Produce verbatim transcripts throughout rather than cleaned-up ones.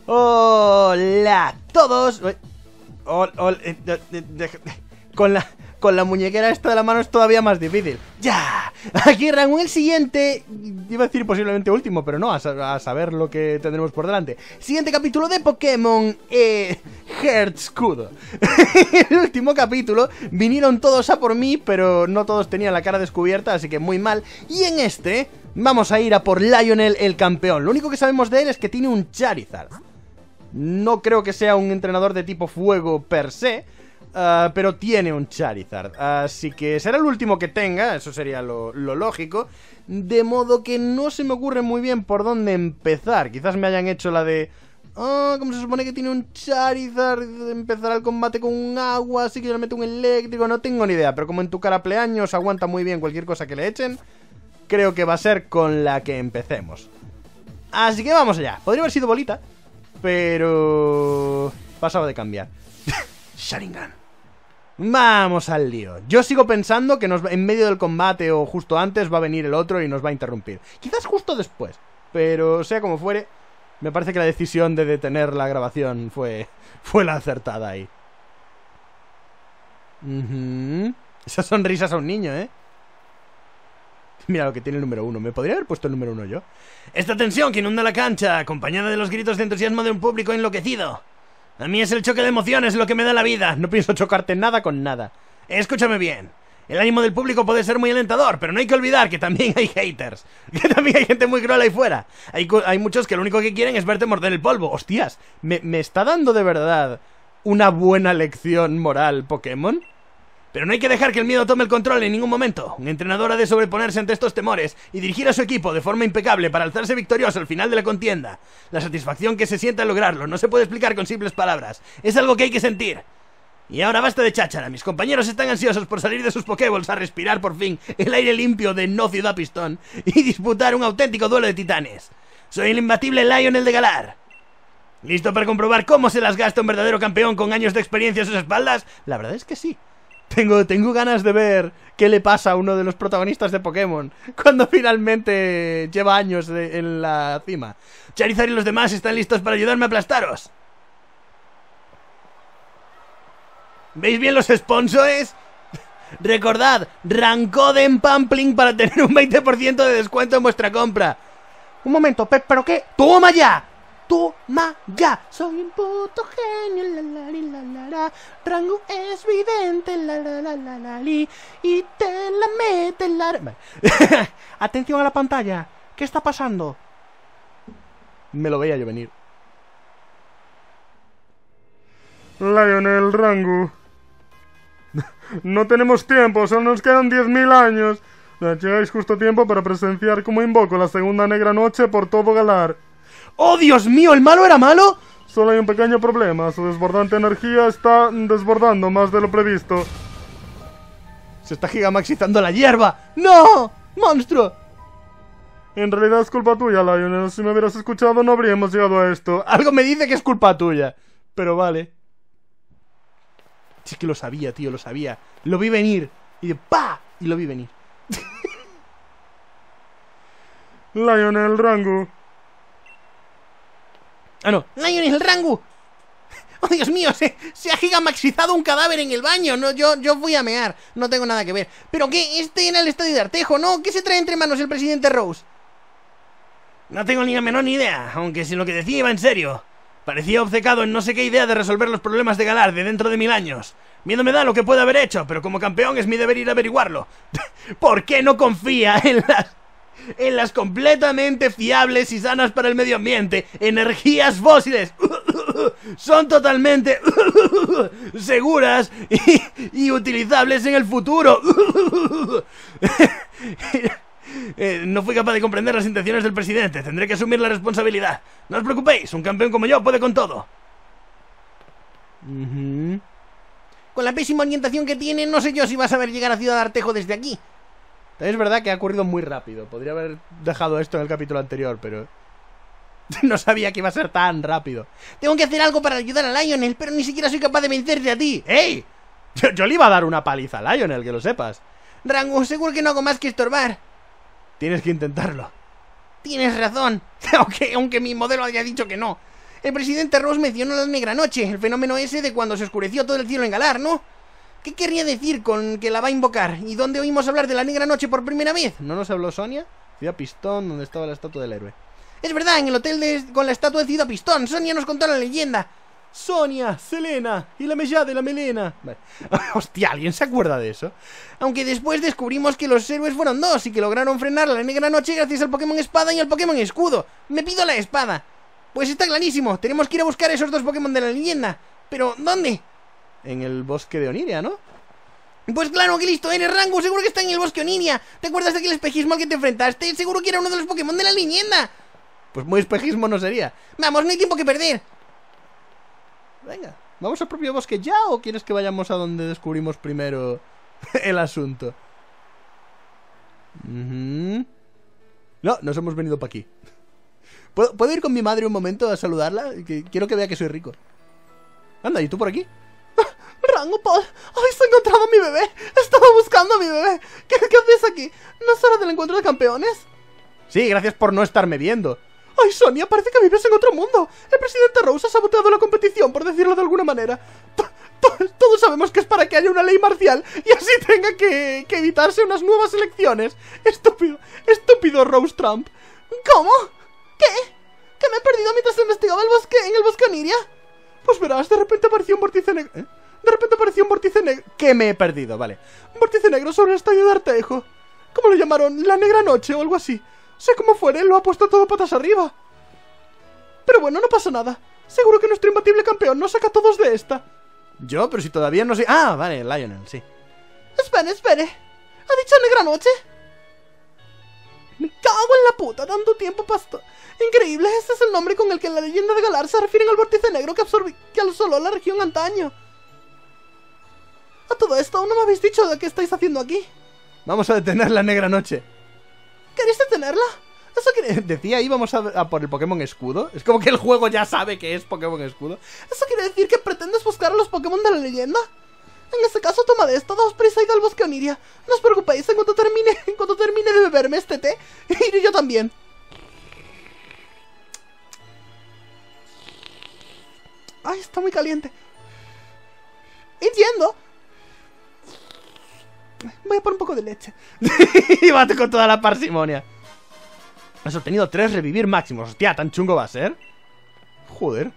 Hola a todos. Hol, hol, eh, de, de, de, con la con la muñequera esta de la mano es todavía más difícil. ¡Ya! Aquí Rango, el siguiente. Iba a decir posiblemente último, pero no, a, a saber lo que tendremos por delante. Siguiente capítulo de Pokémon eh, Heartskudo. El último capítulo vinieron todos a por mí, pero no todos tenían la cara descubierta, así que muy mal. Y en este vamos a ir a por Lionel, el campeón. Lo único que sabemos de él es que tiene un Charizard. No creo que sea un entrenador de tipo fuego per se, uh, pero tiene un Charizard. Así que será el último que tenga, eso sería lo, lo lógico. De modo que no se me ocurre muy bien por dónde empezar. Quizás me hayan hecho la de... Ah, oh, como se supone que tiene un Charizard, empezará el combate con un agua, así que yo le meto un eléctrico, no tengo ni idea. Pero como en tu cara pleaños aguanta muy bien cualquier cosa que le echen, creo que va a ser con la que empecemos. Así que vamos allá. Podría haber sido bolita, pero... pasaba de cambiar. Sharingan. Vamos al lío. Yo sigo pensando que nos, en medio del combate o justo antes va a venir el otro y nos va a interrumpir. Quizás justo después, pero sea como fuere, me parece que la decisión de detener la grabación fue, fue la acertada ahí. Uh-huh. Esas sonrisas a un niño, ¿eh? Mira lo que tiene el número uno. ¿Me podría haber puesto el número uno yo? Esta tensión que inunda la cancha, acompañada de los gritos de entusiasmo de un público enloquecido. A mí es el choque de emociones lo que me da la vida. No pienso chocarte nada con nada. Escúchame bien. El ánimo del público puede ser muy alentador, pero no hay que olvidar que también hay haters. Que también hay gente muy cruel ahí fuera. Hay, hay muchos que lo único que quieren es verte morder el polvo. Hostias, ¿me, me está dando de verdad una buena lección moral Pokémon? Pero no hay que dejar que el miedo tome el control en ningún momento. Un entrenador ha de sobreponerse ante estos temores y dirigir a su equipo de forma impecable para alzarse victorioso al final de la contienda. La satisfacción que se siente al lograrlo no se puede explicar con simples palabras. Es algo que hay que sentir. Y ahora basta de cháchara. Mis compañeros están ansiosos por salir de sus Pokéballs a respirar por fin el aire limpio de No Ciudad Pistón y disputar un auténtico duelo de titanes. Soy el imbatible Lionel de Galar. ¿Listo para comprobar cómo se las gasta un verdadero campeón con años de experiencia a sus espaldas? La verdad es que sí. Tengo, tengo ganas de ver qué le pasa a uno de los protagonistas de Pokémon cuando finalmente lleva años de, en la cima. Charizard y los demás están listos para ayudarme a aplastaros. ¿Veis bien los sponsors? Recordad, Rancoden Pampling para tener un veinte por ciento de descuento en vuestra compra. Un momento, Pep, ¿pero qué? ¡Toma ya! ¡Toma ya! Soy un puto genio, la la li, la la la. Rango es vidente, la la la la la li. Y te la mete la... Vale. Atención a la pantalla. ¿Qué está pasando? Me lo veía yo venir. Lionel, Rango. No tenemos tiempo, solo nos quedan diez mil años. Llegáis justo a tiempo para presenciar cómo invoco la segunda negra noche por todo Galar. ¡Oh, Dios mío! ¿El malo era malo? Solo hay un pequeño problema. Su desbordante energía está desbordando más de lo previsto. Se está gigamaxizando la hierba. ¡No! ¡Monstruo! En realidad es culpa tuya, Lionel. Si me hubieras escuchado no habríamos llegado a esto. Algo me dice que es culpa tuya. Pero vale. Sí que lo sabía, tío, lo sabía. Lo vi venir. Y de ¡pa! Y lo vi venir. Lionel, Rango. Ah, no. Lionel, Rango. Oh, Dios mío, se, se ha gigamaxizado un cadáver en el baño. No, yo, yo fui a mear. No tengo nada que ver. ¿Pero qué? Este era el estadio de Artejo, ¿no? ¿Qué se trae entre manos el presidente Rose? No tengo ni la menor ni idea, aunque si lo que decía iba en serio. Parecía obcecado en no sé qué idea de resolver los problemas de Galar de dentro de mil años. Miedo me da lo que puede haber hecho, pero como campeón es mi deber ir a averiguarlo. ¿Por qué no confía en las... en las completamente fiables y sanas para el medio ambiente energías fósiles? Son totalmente seguras y, y utilizables en el futuro. eh, no fui capaz de comprender las intenciones del presidente. Tendré que asumir la responsabilidad. No os preocupéis, un campeón como yo puede con todo. Uh-huh. Con la pésima orientación que tiene, no sé yo si vas a ver llegar a Ciudad Artejo desde aquí. Es verdad que ha ocurrido muy rápido. Podría haber dejado esto en el capítulo anterior, pero... no sabía que iba a ser tan rápido. Tengo que hacer algo para ayudar a Lionel, pero ni siquiera soy capaz de vencerte a ti. ¡Ey! Yo, yo le iba a dar una paliza a Lionel, que lo sepas. Rango, seguro que no hago más que estorbar. Tienes que intentarlo. Tienes razón. Aunque, aunque mi modelo haya dicho que no. El presidente Rose mencionó la negra noche, el fenómeno ese de cuando se oscureció todo el cielo en Galar, ¿no? ¿Qué querría decir con que la va a invocar? ¿Y dónde oímos hablar de la negra noche por primera vez? ¿No nos habló Sonia? Ciudad Pistón, donde estaba la estatua del héroe. Es verdad, en el hotel de, con la estatua de Ciudad Pistón. Sonia nos contó la leyenda. Sonia, Selena y la mellada de la melena. Vale. Hostia, ¿alguien se acuerda de eso? Aunque después descubrimos que los héroes fueron dos y que lograron frenar la negra noche gracias al Pokémon Espada y al Pokémon Escudo. Me pido la espada. Pues está clarísimo, tenemos que ir a buscar esos dos Pokémon de la leyenda. Pero, ¿dónde? En el bosque de Oniria, ¿no? Pues claro, que listo eres, Rango. Seguro que está en el bosque Oniria. ¿Te acuerdas de aquel espejismo al que te enfrentaste? Seguro que era uno de los Pokémon de la leyenda. Pues muy espejismo no sería. Vamos, no hay tiempo que perder. Venga, ¿vamos al propio bosque ya o quieres que vayamos a donde descubrimos primero el asunto? Uh-huh. No, nos hemos venido para aquí. ¿Puedo, ¿Puedo ir con mi madre un momento a saludarla? Que quiero que vea que soy rico. Anda, ¿y tú por aquí? Rango, Paul, habéis encontrado a mi bebé. Estaba buscando a mi bebé. ¿Qué, qué haces aquí? ¿No es hora del encuentro de campeones? Sí, gracias por no estarme viendo. Ay, Sonia, parece que vives en otro mundo. El presidente Rose ha saboteado la competición, por decirlo de alguna manera. T -t Todos sabemos que es para que haya una ley marcial y así tenga que, que evitarse unas nuevas elecciones. Estúpido, estúpido Rose Trump. ¿Cómo? ¿Qué? ¿Que me he perdido mientras investigaba el bosque, en el bosque Oniria? Pues verás, de repente apareció un vórtice negro. ¿Eh? De repente apareció un vórtice negro. ¿Qué me he perdido? Vale. Un vórtice negro sobre el estadio de Artejo. ¿Cómo lo llamaron? La negra noche o algo así. Sé cómo fuere, lo ha puesto todo patas arriba. Pero bueno, no pasa nada. Seguro que nuestro imbatible campeón nos saca a todos de esta. ¿Yo? Pero si todavía no sé... Ah, vale, Lionel, sí. Espere, espere. ¿Ha dicho negra noche? Me cago en la puta, tanto tiempo pasó. Increíble, este es el nombre con el que en la leyenda de Galar se refieren al vórtice negro que absorbió, que asoló la región antaño. A todo esto, aún no me habéis dicho de qué estáis haciendo aquí. Vamos a detener la negra noche. ¿Queréis detenerla? Eso quiere... Decía, íbamos a, a por el Pokémon Escudo. Es como que el juego ya sabe que es Pokémon Escudo. ¿Eso quiere decir que pretendes buscar a los Pokémon de la leyenda? En ese caso, toma de esto, daos prisa y id al bosque Oniria. No os preocupéis, en cuanto termine, en cuanto termine de beberme este té, iré yo también. Ay, está muy caliente. Entiendo. Voy a poner un poco de leche. Y bate con toda la parsimonia. Has obtenido tres revivir máximos. Hostia, tan chungo va a ser. Joder.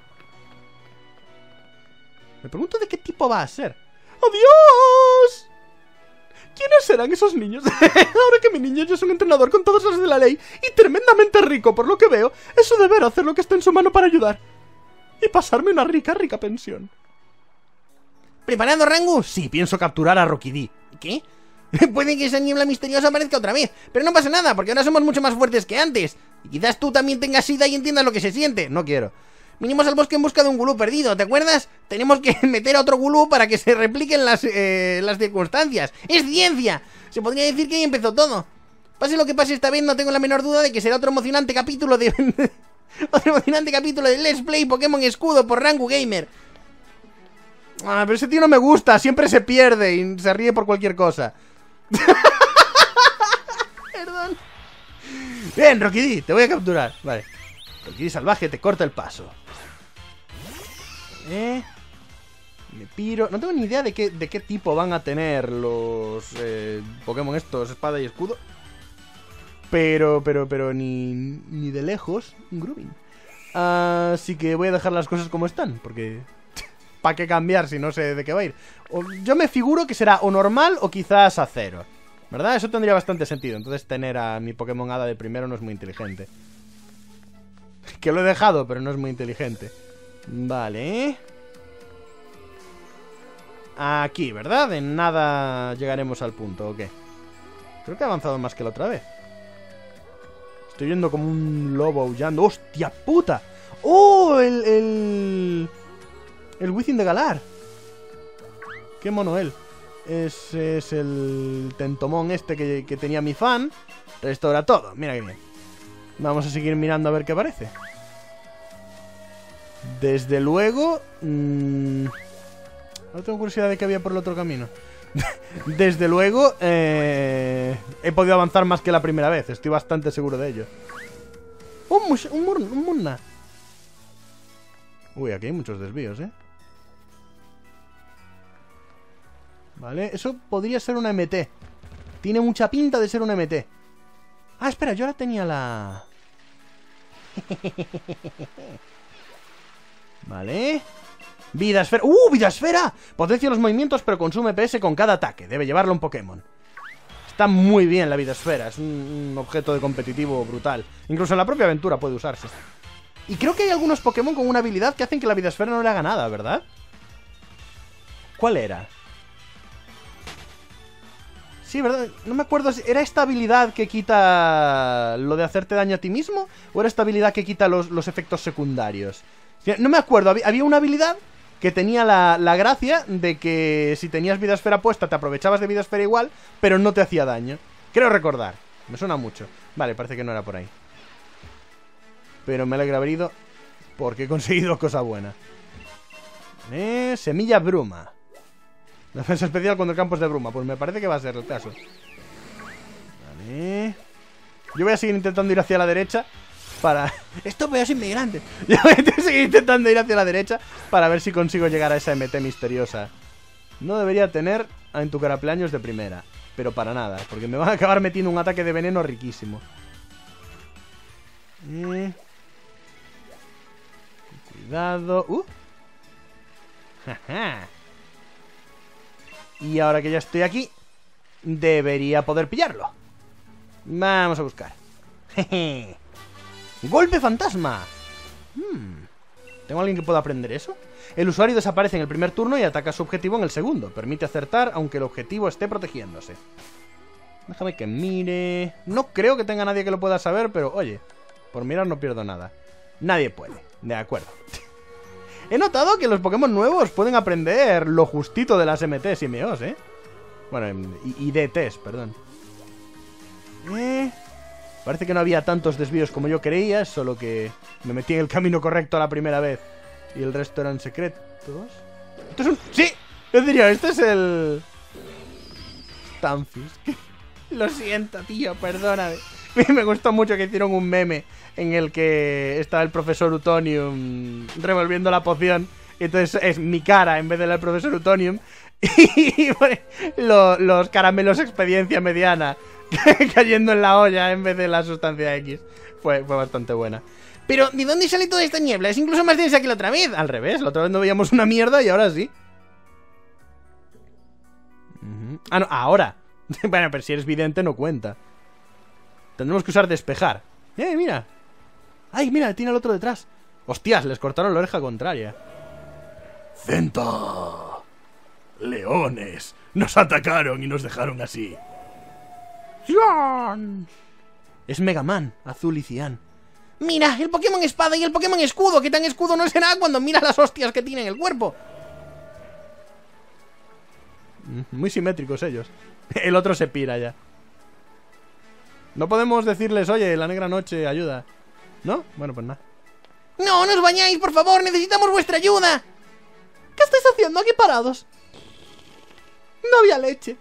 Me pregunto de qué tipo va a ser. ¡Adiós! ¿Quiénes serán esos niños? Ahora que mi niño ya es un entrenador con todas las de la ley y tremendamente rico, por lo que veo, es su deber hacer lo que esté en su mano para ayudar. Y pasarme una rica, rica pensión. ¿Preparado, Rango? Sí, pienso capturar a Rocky D. ¿Qué? Puede que esa niebla misteriosa aparezca otra vez, pero no pasa nada, porque ahora somos mucho más fuertes que antes. Y quizás tú también tengas sida y entiendas lo que se siente. No quiero. Vinimos al bosque en busca de un gulú perdido, ¿te acuerdas? Tenemos que meter a otro gulú para que se repliquen las, eh, las circunstancias. ¡Es ciencia! Se podría decir que ahí empezó todo. Pase lo que pase esta vez, no tengo la menor duda de que será otro emocionante capítulo de... otro emocionante capítulo de Let's Play Pokémon Escudo por Rango Gamer. Ah, pero ese tío no me gusta, siempre se pierde y se ríe por cualquier cosa. Perdón. Bien, Rocky D, te voy a capturar. Vale. Rocky D salvaje te corta el paso. Eh. Me piro. No tengo ni idea de qué, de qué tipo van a tener los eh, Pokémon estos, espada y escudo. Pero, pero, pero ni, ni de lejos un Groovin. Así que voy a dejar las cosas como están, porque... ¿para qué cambiar si no sé de qué va a ir? O, yo me figuro que será o normal o quizás a cero, ¿verdad? Eso tendría bastante sentido. Entonces tener a mi Pokémon Hada de primero no es muy inteligente. Que lo he dejado, pero no es muy inteligente. Vale. Aquí, ¿verdad? En nada llegaremos al punto, ¿o qué? Creo que he avanzado más que la otra vez. Estoy viendo como un lobo aullando. ¡Hostia puta! ¡Oh! El... el... El Within de Galar. Qué mono él. Ese es el Tentomón este que, que tenía mi fan. Restaura todo. Mira qué bien. Vamos a seguir mirando a ver qué aparece. Desde luego... Mmm, no tengo curiosidad de qué había por el otro camino. Desde luego... Eh, he podido avanzar más que la primera vez. Estoy bastante seguro de ello. Un, mush, un, mur, un Munna. Uy, aquí hay muchos desvíos, ¿eh? Vale, eso podría ser una M T. Tiene mucha pinta de ser una M T. Ah, espera, yo ahora tenía la... Vale. Vida esfera. ¡Uh! ¡Vida esfera! Potencia los movimientos pero consume P S con cada ataque. Debe llevarlo un Pokémon. Está muy bien la vida esfera. Es un, un objeto de competitivo brutal. Incluso en la propia aventura puede usarse. Y creo que hay algunos Pokémon con una habilidad que hacen que la vida esfera no le haga nada, ¿verdad? ¿Cuál era? Sí, ¿verdad? No me acuerdo si... ¿Era esta habilidad que quita lo de hacerte daño a ti mismo? ¿O era esta habilidad que quita los, los efectos secundarios? No me acuerdo. Había una habilidad que tenía la, la gracia de que si tenías vida esfera puesta te aprovechabas de vida esfera igual, pero no te hacía daño. Creo recordar. Me suena mucho. Vale, parece que no era por ahí. Pero me alegra haber ido porque he conseguido cosa buena. Eh, semilla bruma. Defensa especial cuando el campo es de bruma. Pues me parece que va a ser el caso. Vale. Yo voy a seguir intentando ir hacia la derecha para... Esto voy a ser inmigrante. Yo voy a seguir intentando ir hacia la derecha para ver si consigo llegar a esa M T misteriosa. No debería tener en tu cumpleaños de primera, pero para nada, porque me van a acabar metiendo un ataque de veneno riquísimo. Eh... Cuidado. Uh. Jaja. Y ahora que ya estoy aquí, debería poder pillarlo. Vamos a buscar. Jeje. ¡Golpe fantasma! Hmm. ¿Tengo alguien que pueda aprender eso? El usuario desaparece en el primer turno y ataca a su objetivo en el segundo. Permite acertar aunque el objetivo esté protegiéndose. Déjame que mire... No creo que tenga nadie que lo pueda saber, pero oye, por mirar no pierdo nada. Nadie puede. De acuerdo. He notado que los Pokémon nuevos pueden aprender lo justito de las M Ts y M Os, ¿eh? Bueno, y, y D Ts, perdón. Eh... Parece que no había tantos desvíos como yo creía, solo que me metí en el camino correcto la primera vez. Y el resto eran secretos. ¿Esto es un...? ¡Sí! Yo diría, este es el... Stunfisk. Lo siento, tío, perdóname. Me gustó mucho que hicieron un meme en el que estaba el profesor Utonium revolviendo la poción. Y entonces es mi cara en vez de la del profesor Utonium. Y bueno, lo, los caramelos experiencia mediana cayendo en la olla en vez de la sustancia X. Fue, fue bastante buena. Pero, ¿de dónde sale toda esta niebla? Es incluso más densa que la otra vez. Al revés, la otra vez no veíamos una mierda y ahora sí. Uh-huh. Ah, no, ahora. Bueno, pero si eres vidente no cuenta. Tendremos que usar despejar. ¡Eh, mira! ¡Ay, mira! Tiene el otro detrás. ¡Hostias! Les cortaron la oreja contraria. ¡Centa! ¡Leones! Nos atacaron y nos dejaron así. ¡Cian! Es Mega Man, azul y cian. Mira, el Pokémon espada y el Pokémon escudo. ¿Qué tan escudo no será cuando mira las hostias que tiene en el cuerpo? Muy simétricos ellos. El otro se pira ya. No podemos decirles, oye, la negra noche, ayuda. ¿No? Bueno, pues nada. ¡No, no os bañáis, por favor! ¡Necesitamos vuestra ayuda! ¿Qué estáis haciendo aquí parados? No había leche.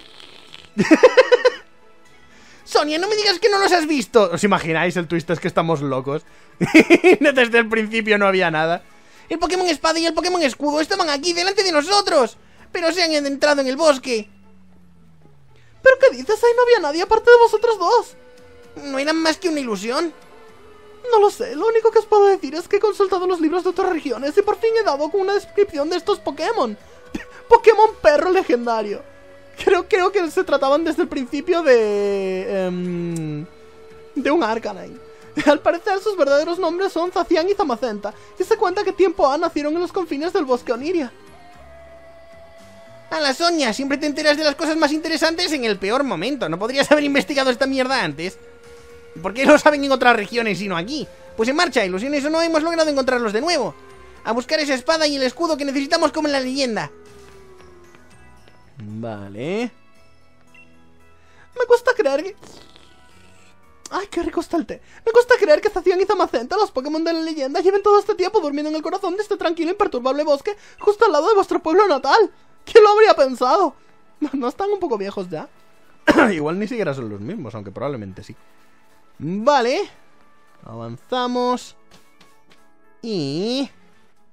Sonia, no me digas que no los has visto. ¿Os imagináis el twist? Es que estamos locos. Desde el principio no había nada. El Pokémon espada y el Pokémon escudo estaban aquí delante de nosotros, pero se han entrado en el bosque. ¿Pero qué dices? Ahí no había nadie aparte de vosotros dos. ¿No eran más que una ilusión? No lo sé, lo único que os puedo decir es que he consultado los libros de otras regiones y por fin he dado con una descripción de estos Pokémon. Pokémon perro legendario. Creo, creo que se trataban desde el principio de... Um, de un Arcanine. Al parecer sus verdaderos nombres son Zacian y Zamacenta, y se cuenta que tiempo A nacieron en los confines del bosque Oniria. A la Sonia, siempre te enteras de las cosas más interesantes en el peor momento. ¿No podrías haber investigado esta mierda antes? ¿Por qué lo saben en otras regiones y no aquí? Pues en marcha, ilusiones o no, hemos logrado encontrarlos de nuevo. A buscar esa espada y el escudo que necesitamos como en la leyenda. Vale. Me cuesta creer que... Ay, qué rico está el té. Me cuesta creer que Zacian y Zamacenta, los Pokémon de la leyenda, lleven todo este tiempo durmiendo en el corazón de este tranquilo e imperturbable bosque justo al lado de vuestro pueblo natal. ¿Quién lo habría pensado? ¿No están un poco viejos ya? Igual ni siquiera son los mismos, aunque probablemente sí. Vale. Avanzamos. Y...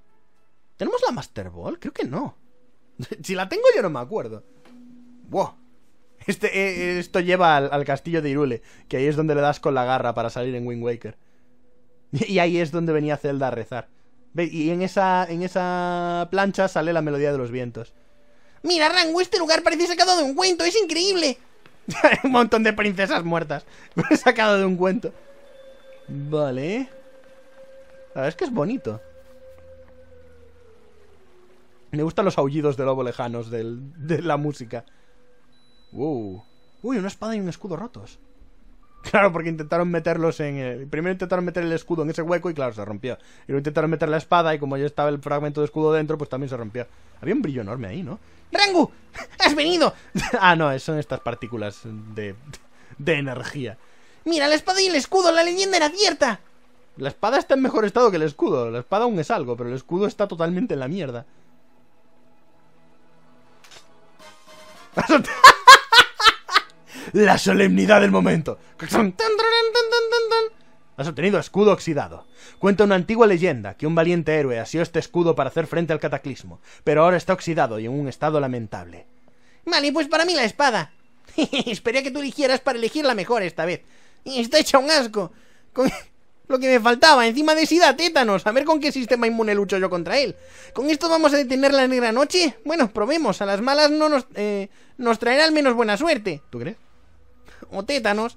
la Master Ball? Creo que no. Si la tengo yo no me acuerdo. Wow. Este, eh, esto lleva al, al castillo de Hyrule, que ahí es donde le das con la garra para salir en Wind Waker. Y ahí es donde venía Zelda a rezar. ¿Ve? Y en esa, en esa plancha sale la melodía de los vientos. Mira, Rango, este lugar parece sacado de un cuento, es increíble. Un montón de princesas muertas sacado de un cuento. Vale. La verdad es que es bonito. Me gustan los aullidos de lobo lejanos del, de la música. Wow. Uy, una espada y un escudo rotos. Claro, porque intentaron meterlos en... El... Primero intentaron meter el escudo en ese hueco y claro, se rompió. Y luego intentaron meter la espada y como ya estaba el fragmento de escudo dentro, pues también se rompió. Había un brillo enorme ahí, ¿no? ¡Rango! ¡Has venido! Ah, no, son estas partículas de... de energía. Mira, la espada y el escudo, la leyenda era cierta. La espada está en mejor estado que el escudo. La espada aún es algo, pero el escudo está totalmente en la mierda. La solemnidad del momento. Has obtenido escudo oxidado. Cuenta una antigua leyenda que un valiente héroe asió este escudo para hacer frente al cataclismo, pero ahora está oxidado y en un estado lamentable. Vale, pues para mí la espada. Esperé que tú eligieras para elegir la mejor esta vez. Está hecha un asco. Con... Lo que me faltaba, encima de sida, tétanos. A ver con qué sistema inmune lucho yo contra él. ¿Con esto vamos a detener la negra noche? Bueno, probemos. A las malas no nos... Eh, nos traerá al menos buena suerte. ¿Tú crees? O tétanos.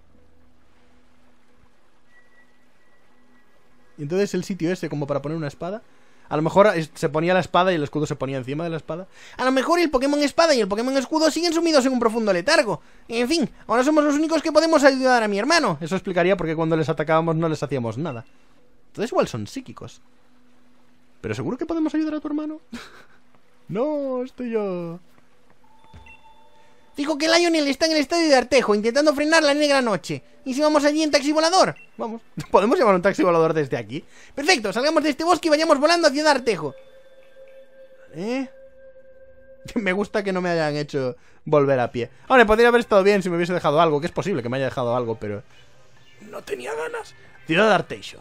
Y entonces el sitio ese como para poner una espada. A lo mejor se ponía la espada y el escudo se ponía encima de la espada. A lo mejor el Pokémon espada y el Pokémon escudo siguen sumidos en un profundo letargo. En fin, ahora somos los únicos que podemos ayudar a mi hermano. Eso explicaría por qué cuando les atacábamos no les hacíamos nada. Entonces igual son psíquicos. ¿Pero seguro que podemos ayudar a tu hermano? No, estoy yo... Dijo que Lionel está en el estadio de Artejo intentando frenar la negra noche. ¿Y si vamos allí en taxi volador? Vamos. ¿Podemos llevar un taxi volador desde aquí? Perfecto, salgamos de este bosque y vayamos volando hacia Artejo. ¿Eh? Me gusta que no me hayan hecho volver a pie. Ahora, podría haber estado bien si me hubiese dejado algo, que es posible que me haya dejado algo, pero... No tenía ganas. Ciudad de Arteixo.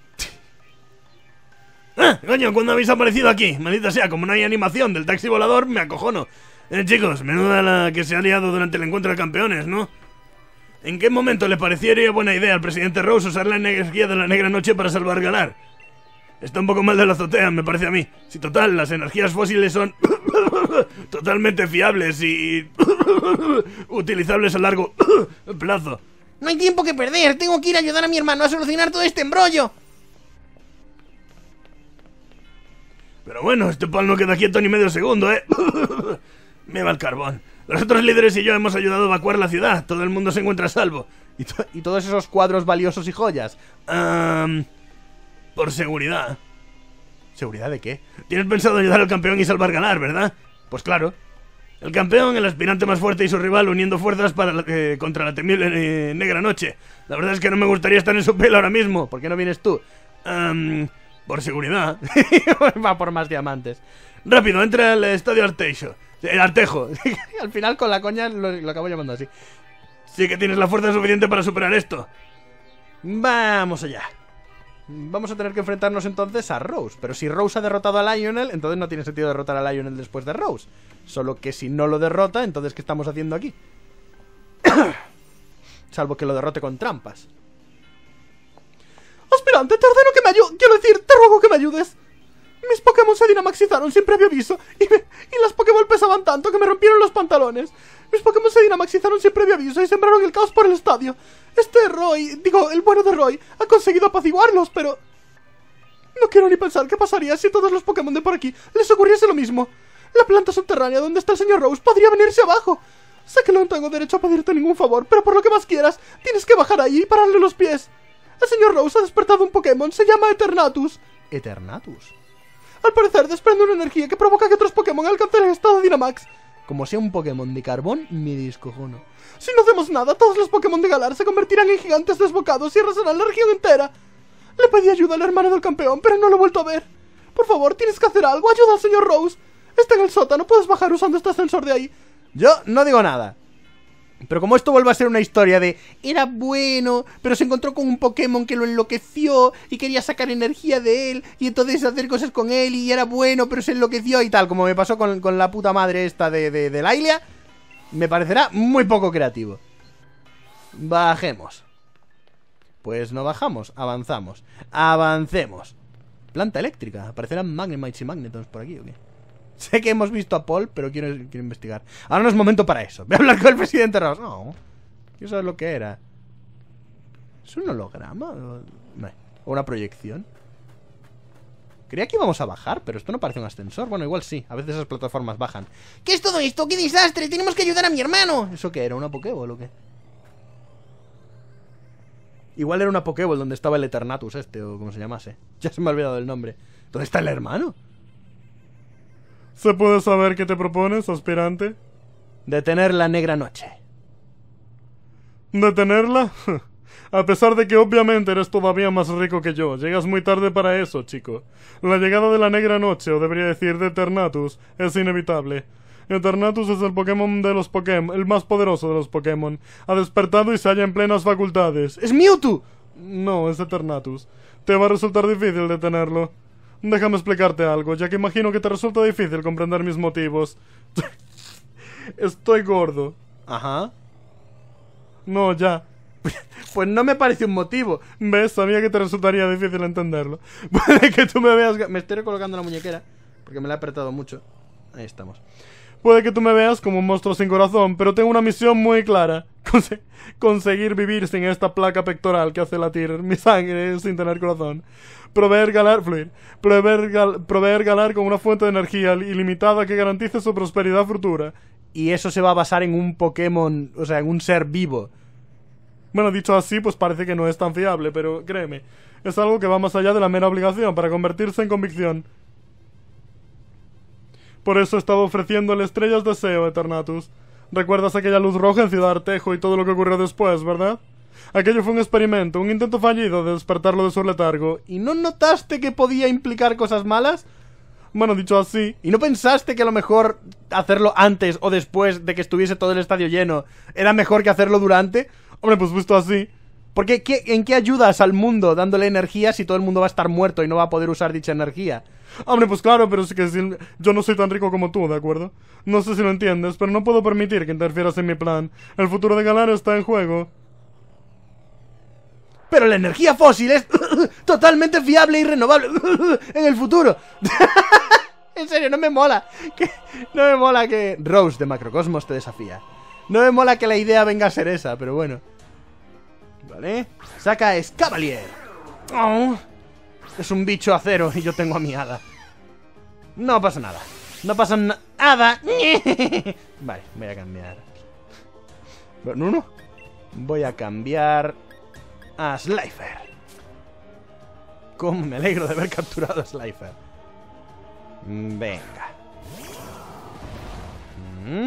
¡Ah! Coño, ¿cuándo habéis aparecido aquí? Maldita sea, como no hay animación del taxi volador, me acojono. Eh, chicos, menuda la que se ha liado durante el encuentro de campeones, ¿no? ¿En qué momento le parecería buena idea al presidente Rose usar la energía de la negra noche para salvar Galar? Está un poco mal de la azotea, me parece a mí. Si total, las energías fósiles son totalmente fiables y utilizables a largo plazo. No hay tiempo que perder, tengo que ir a ayudar a mi hermano a solucionar todo este embrollo. Pero bueno, este pal no queda quieto ni medio segundo, ¿eh? Me va el carbón. Los otros líderes y yo hemos ayudado a evacuar la ciudad. Todo el mundo se encuentra a salvo. ¿Y, to y todos esos cuadros valiosos y joyas? Um, por seguridad. ¿Seguridad de qué? Tienes pensado ayudar al campeón y salvar Galar, ¿verdad? Pues claro. El campeón, el aspirante más fuerte y su rival uniendo fuerzas para la, eh, contra la temible eh, negra noche. La verdad es que no me gustaría estar en su pelo ahora mismo. ¿Por qué no vienes tú? Um, por seguridad. Va por más diamantes. Rápido, entra al estadio Arteixo. El Artejo. Al final con la coña lo, lo acabo llamando así. Sí que tienes la fuerza suficiente para superar esto. Vamos allá. Vamos a tener que enfrentarnos entonces a Rose. Pero si Rose ha derrotado a Lionel, entonces no tiene sentido derrotar a Lionel después de Rose. Solo que si no lo derrota, entonces ¿qué estamos haciendo aquí? Salvo que lo derrote con trampas. Aspirante, te ordeno que me ayudes. Quiero decir, te ruego que me ayudes. Mis Pokémon se dinamaxizaron sin previo aviso y, me, y las Pokéball pesaban tanto que me rompieron los pantalones. Mis Pokémon se dinamaxizaron sin previo aviso y sembraron el caos por el estadio. Este Roy, digo, el bueno de Roy, ha conseguido apaciguarlos, pero... No quiero ni pensar qué pasaría si a todos los Pokémon de por aquí les ocurriese lo mismo. La planta subterránea donde está el señor Rose podría venirse abajo. Sé que no tengo derecho a pedirte ningún favor, pero por lo que más quieras, tienes que bajar ahí y pararle los pies. El señor Rose ha despertado un Pokémon, se llama Eternatus. ¿Eternatus? Al parecer desprende una energía que provoca que otros Pokémon alcancen el estado de Dynamax. Como sea un Pokémon de carbón, me descojono. Si no hacemos nada, todos los Pokémon de Galar se convertirán en gigantes desbocados y arrasarán la región entera. Le pedí ayuda al hermano del campeón, pero no lo he vuelto a ver. Por favor, tienes que hacer algo, ayuda al señor Rose. Está en el sótano, puedes bajar usando este ascensor de ahí. Yo no digo nada. Pero como esto vuelve a ser una historia de era bueno, pero se encontró con un Pokémon que lo enloqueció y quería sacar energía de él y entonces hacer cosas con él y era bueno, pero se enloqueció y tal, como me pasó con, con la puta madre esta de, de, de Lailia, me parecerá muy poco creativo. Bajemos. Pues no bajamos, avanzamos. Avancemos. Planta eléctrica, aparecerán Magnemites y Magnetons por aquí, ¿o qué? Sé que hemos visto a Paul, pero quiero, quiero investigar. Ahora no es momento para eso. Voy a hablar con el presidente Ross. No, quiero saber lo que era. ¿Es un holograma? ¿O una proyección? Creía que íbamos a bajar, pero esto no parece un ascensor. Bueno, igual sí, a veces esas plataformas bajan. ¿Qué es todo esto? ¡Qué desastre! ¡Tenemos que ayudar a mi hermano! ¿Eso qué era? ¿Una Pokéball o qué? Igual era una Pokéball donde estaba el Eternatus este, o como se llamase. Ya se me ha olvidado el nombre. ¿Dónde está el hermano? ¿Se puede saber qué te propones, aspirante? Detener la negra noche. ¿Detenerla? A pesar de que obviamente eres todavía más rico que yo, llegas muy tarde para eso, chico. La llegada de la negra noche, o debería decir de Eternatus, es inevitable. Eternatus es el Pokémon de los Pokémon, el más poderoso de los Pokémon. Ha despertado y se halla en plenas facultades. ¡Es Mewtwo! No, es Eternatus. Te va a resultar difícil detenerlo. Déjame explicarte algo, ya que imagino que te resulta difícil comprender mis motivos. Estoy gordo. Ajá. No, ya. Pues no me parece un motivo. ¿Ves? Sabía que te resultaría difícil entenderlo. Puede que tú me veas... Me estoy recolocando la muñequera, porque me la he apretado mucho. Ahí estamos. Puede que tú me veas como un monstruo sin corazón, pero tengo una misión muy clara. Conse conseguir vivir sin esta placa pectoral que hace latir mi sangre sin tener corazón. Proveer galar, fluir. Proveer, gal proveer galar con una fuente de energía ilimitada que garantice su prosperidad futura. Y eso se va a basar en un Pokémon, o sea, en un ser vivo. Bueno, dicho así, pues parece que no es tan fiable, pero créeme, es algo que va más allá de la mera obligación para convertirse en convicción. Por eso he estado ofreciéndole estrellas de deseo, Eternatus. ¿Recuerdas aquella luz roja en Ciudad Artejo y todo lo que ocurrió después, verdad? Aquello fue un experimento, un intento fallido de despertarlo de su letargo. ¿Y no notaste que podía implicar cosas malas? Bueno, dicho así... ¿Y no pensaste que a lo mejor hacerlo antes o después de que estuviese todo el estadio lleno era mejor que hacerlo durante? Hombre, pues visto así... Porque ¿qué, ¿en qué ayudas al mundo dándole energía si todo el mundo va a estar muerto y no va a poder usar dicha energía? Hombre, pues claro, pero sí que si yo no soy tan rico como tú, ¿de acuerdo? No sé si lo entiendes, pero no puedo permitir que interfieras en mi plan. El futuro de Galar está en juego. Pero la energía fósil es totalmente fiable y renovable en el futuro. En serio, no me mola que, No me mola que Rose de Macrocosmos te desafía. No me mola que la idea venga a ser esa, pero bueno. Vale, saca a Escavalier. Oh, es un bicho acero y yo tengo a mi hada. No pasa nada. No pasa nada. Vale, voy a cambiar. No, no. Voy a cambiar a Slifer. Cómo me alegro de haber capturado a Slifer. Venga. Mm.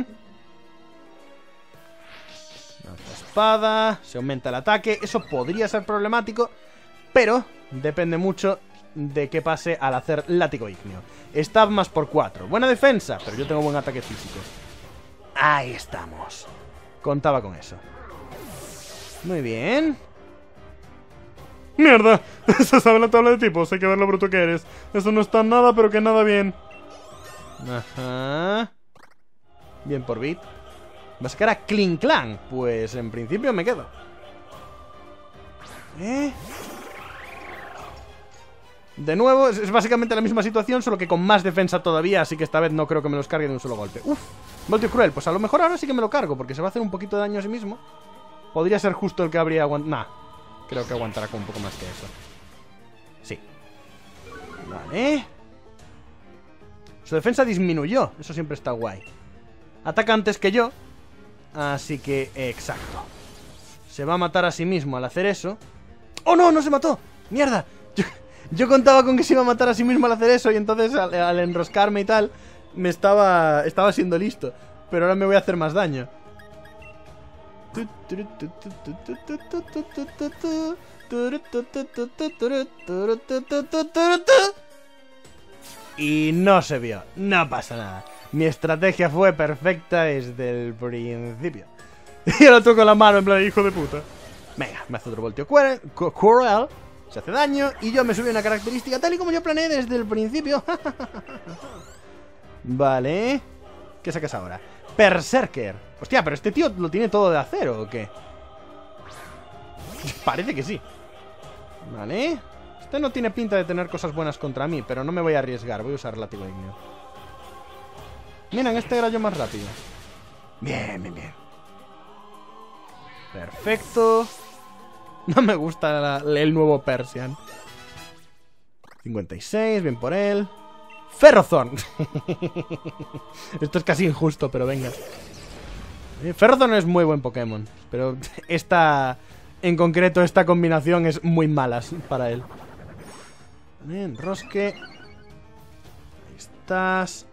Espada, se aumenta el ataque. Eso podría ser problemático, pero depende mucho de qué pase al hacer látigo ígneo. Stab más por cuatro. Buena defensa, pero yo tengo buen ataque físico. Ahí estamos. Contaba con eso. Muy bien. ¡Mierda! Se sabe la tabla de tipos, hay que ver lo bruto que eres. Eso no está nada, pero que nada bien. Ajá. Bien por Bit. Va a sacar a Klinklang. Pues en principio me quedo. ¿Eh? De nuevo, es, es básicamente la misma situación, solo que con más defensa todavía, así que esta vez no creo que me los cargue de un solo golpe. Uf, Voltio Cruel, pues a lo mejor ahora sí que me lo cargo, porque se va a hacer un poquito de daño a sí mismo. Podría ser justo el que habría aguantado. Nah, creo que aguantará con un poco más que eso. Sí. Vale. Su defensa disminuyó, eso siempre está guay. Ataca antes que yo, así que, exacto. Se va a matar a sí mismo al hacer eso. ¡Oh, no! ¡No se mató! ¡Mierda! Yo, yo contaba con que se iba a matar a sí mismo al hacer eso, y entonces al, al enroscarme y tal, me estaba, estaba siendo listo. Pero ahora me voy a hacer más daño. Y no se vio, no pasa nada. Mi estrategia fue perfecta desde el principio. Y el otro con la mano en plan, hijo de puta. Venga, me hace otro voltio Quirrell, Quirrell, se hace daño y yo me subí una característica tal y como yo planeé desde el principio. Vale. ¿Qué sacas ahora? Berserker. Hostia, pero este tío lo tiene todo de acero, ¿o qué? Parece que sí. Vale. Este no tiene pinta de tener cosas buenas contra mí, pero no me voy a arriesgar. Voy a usar látigo igneo. Mira, en este era yo más rápido. Bien, bien, bien. Perfecto. No me gusta la, el nuevo Persian. cincuenta y seis, bien por él. Ferrothorn. Esto es casi injusto, pero venga. Ferrothorn es muy buen Pokémon, pero esta, en concreto, esta combinación es muy mala para él. Bien, Rosque. Ahí estás.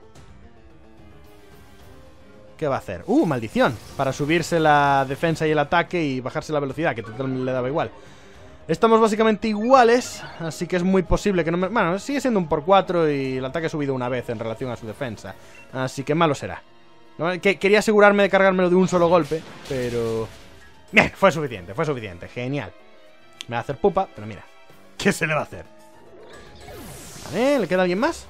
¿Qué va a hacer? ¡Uh, maldición! Para subirse la defensa y el ataque y bajarse la velocidad, que totalmente le daba igual. Estamos básicamente iguales, así que es muy posible que no me... Bueno, sigue siendo un por cuatro y el ataque ha subido una vez en relación a su defensa. Así que malo será. Que quería asegurarme de cargármelo de un solo golpe, pero... Bien, fue suficiente, fue suficiente. Genial. Me va a hacer pupa, pero mira. ¿Qué se le va a hacer? Vale, ¿le queda alguien más?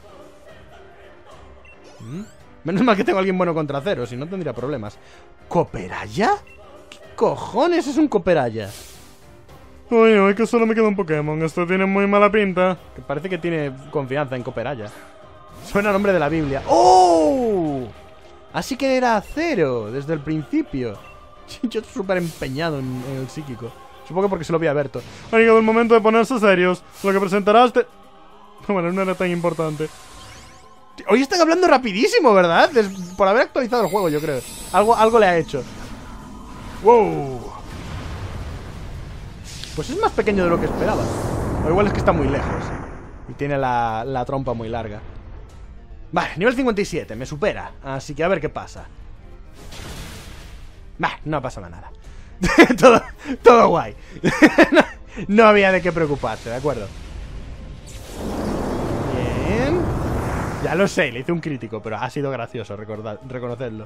¿Mm? Menos mal que tengo a alguien bueno contra cero, si no tendría problemas. ¿Cooperaya? ¿Qué cojones es un Cooperaya? Uy, uy, que solo me queda un Pokémon. Esto tiene muy mala pinta. Que parece que tiene confianza en Cooperaya. Suena a nombre de la Biblia. ¡Oh! Así que era cero desde el principio. Yo súper empeñado en, en el psíquico. Supongo que porque se lo vi a Berto. Ha llegado el momento de ponerse serios. Lo que presentarás te... Bueno, no era tan importante. Hoy están hablando rapidísimo, ¿verdad? Des por haber actualizado el juego, yo creo. Algo, algo le ha hecho. ¡Wow! Pues es más pequeño de lo que esperaba. O igual es que está muy lejos y tiene la, la trompa muy larga. Vale, nivel cincuenta y siete, me supera. Así que a ver qué pasa. Bah, no pasaba nada. todo, todo guay. no, no había de qué preocuparse, ¿de acuerdo? Bien. Ya lo sé, le hice un crítico, pero ha sido gracioso recordar, reconocerlo.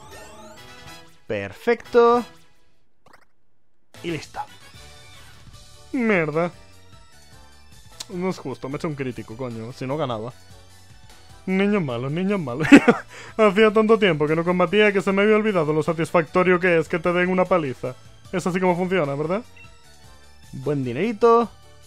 Perfecto. Y listo. Mierda. No es justo, me he hecho un crítico, coño. Si no ganaba. Niño malo, niño malo. Hacía tanto tiempo que no combatía que se me había olvidado lo satisfactorio que es que te den una paliza. Es así como funciona, ¿verdad? Buen dinerito.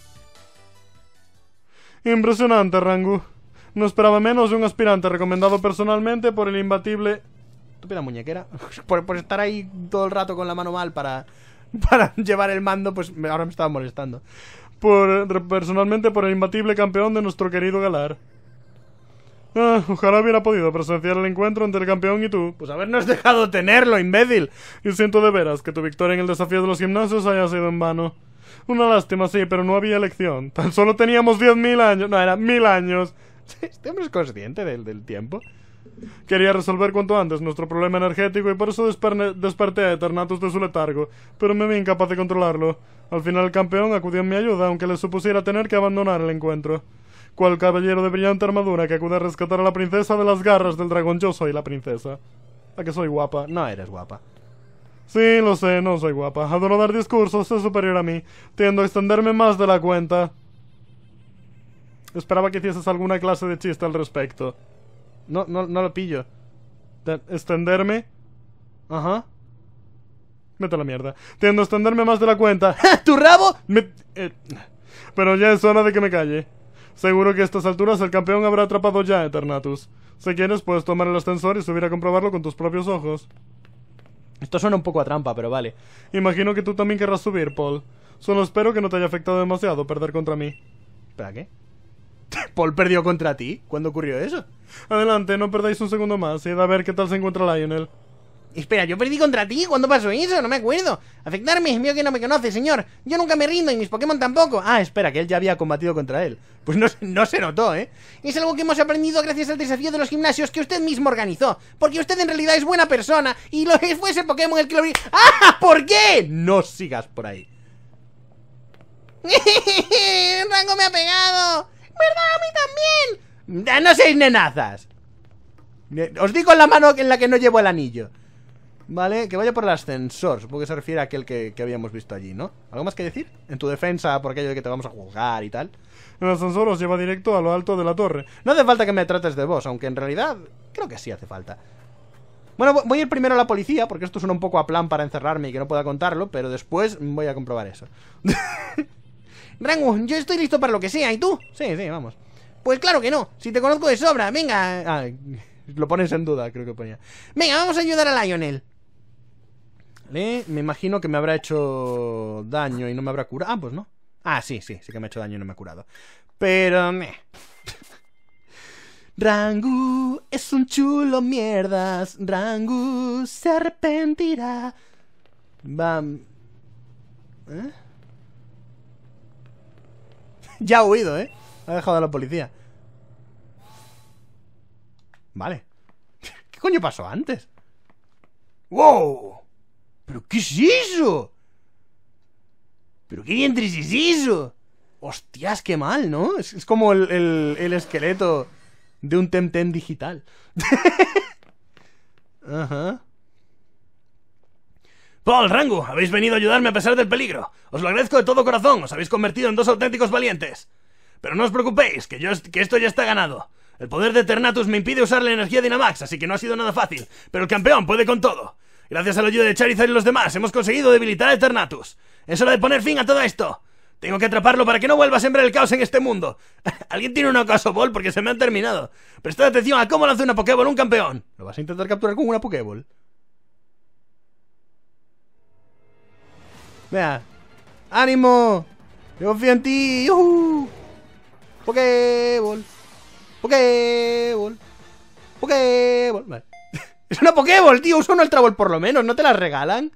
Impresionante, Rangu. No esperaba menos de un aspirante recomendado personalmente por el imbatible... Estúpida muñequera. por, por estar ahí todo el rato con la mano mal para... Para llevar el mando, pues ahora me estaba molestando. Por, personalmente por el imbatible campeón de nuestro querido Galar. Ah, ojalá hubiera podido presenciar el encuentro entre el campeón y tú. Pues habernos dejado tenerlo, imbécil. Y siento de veras que tu victoria en el desafío de los gimnasios haya sido en vano. Una lástima, sí, pero no había elección. Tan solo teníamos diez mil años. No, era mil años. Este hombre es consciente del, del tiempo. Quería resolver cuanto antes nuestro problema energético y por eso desperté a Eternatus de su letargo, pero me vi incapaz de controlarlo. Al final el campeón acudió en mi ayuda, aunque le supusiera tener que abandonar el encuentro. Cual caballero de brillante armadura que acude a rescatar a la princesa de las garras del dragón, yo soy la princesa. ¿A que soy guapa? No eres guapa. Sí, lo sé, no soy guapa. Adoro dar discursos, es superior a mí. Tiendo a extenderme más de la cuenta. Esperaba que hicieses alguna clase de chiste al respecto. No, no, no lo pillo. De ¿Extenderme? Ajá. Vete a la mierda. Tiendo a extenderme más de la cuenta. ¿Tu rabo? Me... Eh... Pero ya es hora de que me calle. Seguro que a estas alturas el campeón habrá atrapado ya a Eternatus. Si quieres, puedes tomar el ascensor y subir a comprobarlo con tus propios ojos. Esto suena un poco a trampa, pero vale. Imagino que tú también querrás subir, Paul. Solo espero que no te haya afectado demasiado perder contra mí. ¿Para qué? ¿Paul perdió contra ti? ¿Cuándo ocurrió eso? Adelante, no perdáis un segundo más y a ver qué tal se encuentra Lionel. Espera, ¿yo perdí contra ti? ¿Cuándo pasó eso? No me acuerdo. Afectarme, mío que no me conoce, señor. Yo nunca me rindo y mis Pokémon tampoco. Ah, espera, que él ya había combatido contra él. Pues no, no se notó, ¿eh? Es algo que hemos aprendido gracias al desafío de los gimnasios que usted mismo organizó. Porque usted en realidad es buena persona y lo que fue ese Pokémon el que lo... ¡Ah! ¿Por qué? No sigas por ahí. Rango me ha pegado. ¿Verdad? A mí también. No seis nenazas. Os digo en la mano en la que no llevo el anillo. Vale, que vaya por el ascensor. Supongo que se refiere a aquel que, que habíamos visto allí, ¿no? ¿Algo más que decir? En tu defensa por aquello de que te vamos a juzgar y tal. El ascensor os lleva directo a lo alto de la torre. No hace falta que me trates de vos, aunque en realidad creo que sí hace falta. Bueno, voy a ir primero a la policía, porque esto suena un poco a plan para encerrarme y que no pueda contarlo, pero después voy a comprobar eso. Rangu, yo estoy listo para lo que sea, ¿y tú? Sí, sí, vamos. Pues claro que no, si te conozco de sobra, venga. Ah, lo pones en duda, creo que ponía. Venga, vamos a ayudar a Lionel. Vale, me imagino que me habrá hecho daño y no me habrá curado. Ah, pues no. Ah, sí, sí, sí que me ha hecho daño y no me ha curado. Pero... meh. Rangu es un chulo mierdas. Rangu se arrepentirá. Bam. ¿Eh? Ya ha huido, ¿eh? Ha dejado a la policía. Vale. ¿Qué coño pasó antes? ¡Wow! ¿Pero qué es eso? ¿Pero qué dientes es eso? Hostias, qué mal, ¿no? Es, es como el, el, el esqueleto de un Temtem digital. Ajá. Paul, Rangu, habéis venido a ayudarme a pesar del peligro. Os lo agradezco de todo corazón, os habéis convertido en dos auténticos valientes. Pero no os preocupéis, que, yo, que esto ya está ganado. El poder de Eternatus me impide usar la energía Dynamax, así que no ha sido nada fácil. Pero el campeón puede con todo. Gracias a la ayuda de Charizard y los demás, hemos conseguido debilitar a Eternatus. Es hora de poner fin a todo esto. Tengo que atraparlo para que no vuelva a sembrar el caos en este mundo. ¿Alguien tiene una Ocasoball? Porque se me han terminado. Prestad atención a cómo lanza una Pokéball un campeón. ¿Lo vas a intentar capturar con una Pokéball? Vea. ¡Ánimo! Yo confío en ti. ¡Yuhu! Pokéball. Pokéball. Pokéball. Vale. Es una Pokéball, tío. Usa una Ultra Ball por lo menos. ¿No te la regalan?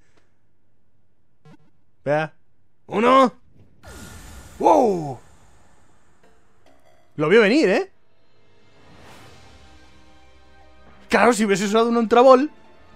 Vea. Uno. ¡Wow! Lo vio venir, ¿eh? Claro, si hubiese usado una Ultra Ball,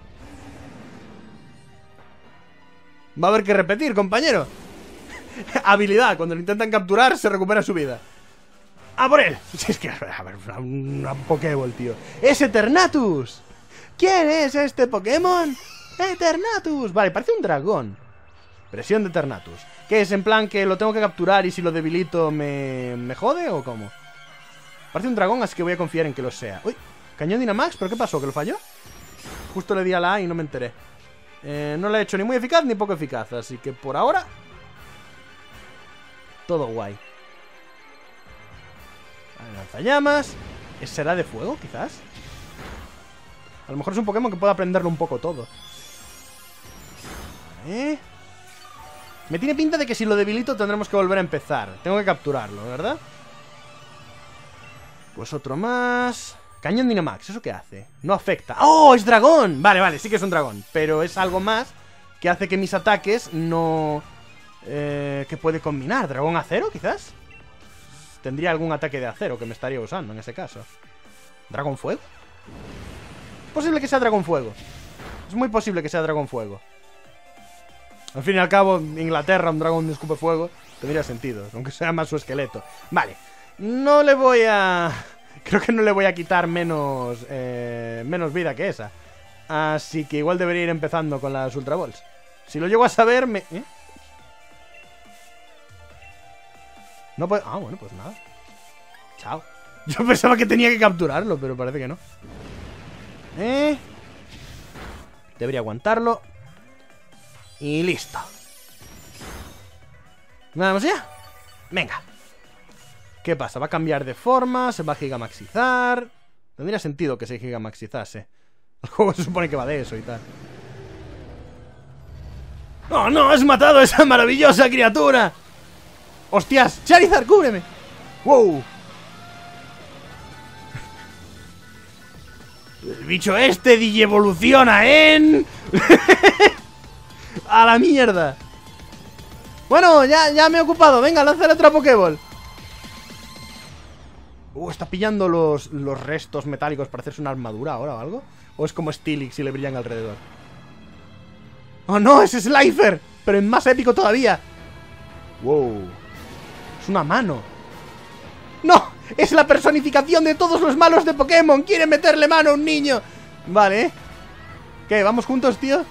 va a haber que repetir, compañero. Habilidad, cuando lo intentan capturar se recupera su vida. ¡A por él! Es que, a ver, una, una Pokéball, tío. ¡Es Eternatus! ¿Quién es este Pokémon? ¡Eternatus! Vale, parece un dragón. Presión de Eternatus. ¿Qué es? ¿En plan que lo tengo que capturar y si lo debilito me, me jode o cómo? Parece un dragón, así que voy a confiar en que lo sea. ¡Uy! Cañón Dynamax, ¿pero qué pasó? ¿Que lo falló? Justo le di a la A y no me enteré. Eh, no la he hecho ni muy eficaz ni poco eficaz, así que por ahora todo guay. Vale, lanzallamas. ¿Será de fuego, quizás? A lo mejor es un Pokémon que pueda aprenderlo un poco todo. Vale. Me tiene pinta de que si lo debilito tendremos que volver a empezar. Tengo que capturarlo, ¿verdad? Pues otro más. Cañón Dynamax, ¿eso qué hace? No afecta. ¡Oh, es dragón! Vale, vale, sí que es un dragón. Pero es algo más que hace que mis ataques no... Eh, ¿Qué puede combinar? ¿Dragón acero, quizás? Tendría algún ataque de acero que me estaría usando en ese caso. ¿Dragón fuego? Es posible que sea dragón fuego. Es muy posible que sea dragón fuego. Al fin y al cabo, Inglaterra, un dragón de escupe fuego tendría sentido, aunque sea más su esqueleto. Vale, no le voy a... Creo que no le voy a quitar menos eh, menos vida que esa. Así que igual debería ir empezando con las Ultra Balls. Si lo llego a saber, me... ¿Eh? No puedo... Ah, bueno, pues nada. Chao. Yo pensaba que tenía que capturarlo, pero parece que no. Eh... Debería aguantarlo. Y listo. ¿Vamos ya? Venga. ¿Qué pasa? ¿Va a cambiar de forma? ¿Se va a gigamaxizar? Tendría sentido que se gigamaxizase. El juego se supone que va de eso y tal. ¡Oh, no! ¡Has matado a esa maravillosa criatura! ¡Hostias! ¡Charizard, cúbreme! ¡Wow! El bicho este digievoluciona en... ¡A la mierda! Bueno, ya, ya me he ocupado. Venga, lánzale otra Pokéball. Uh, está pillando los, los restos metálicos para hacerse una armadura ahora o algo. ¿O es como Steelix y le brillan alrededor? ¡Oh no! ¡Es Slifer! Pero es más épico todavía. ¡Wow! Es una mano. ¡No! ¡Es la personificación de todos los malos de Pokémon! ¡Quiere meterle mano a un niño! Vale. ¿Qué? ¿Vamos juntos, tío?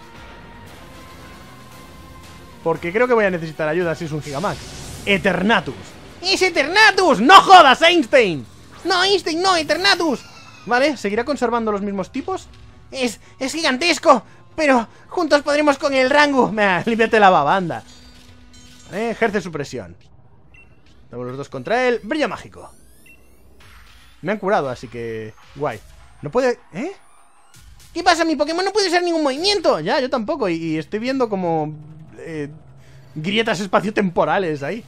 Porque creo que voy a necesitar ayuda si es un Gigamax. Eternatus. ¡Es Eternatus! ¡No jodas, Einstein! No, Einstein, no, Eternatus. Vale, ¿seguirá conservando los mismos tipos? Es, es gigantesco, pero juntos podremos con el Rangu. Meh, límpiate la babanda. Vale, ejerce su presión. Estamos los dos contra él. Brillo mágico. Me han curado, así que... guay. No puede... ¿Eh? ¿Qué pasa? Mi Pokémon no puede hacer ningún movimiento. Ya, yo tampoco. Y, y estoy viendo como... Eh, grietas espaciotemporales ahí.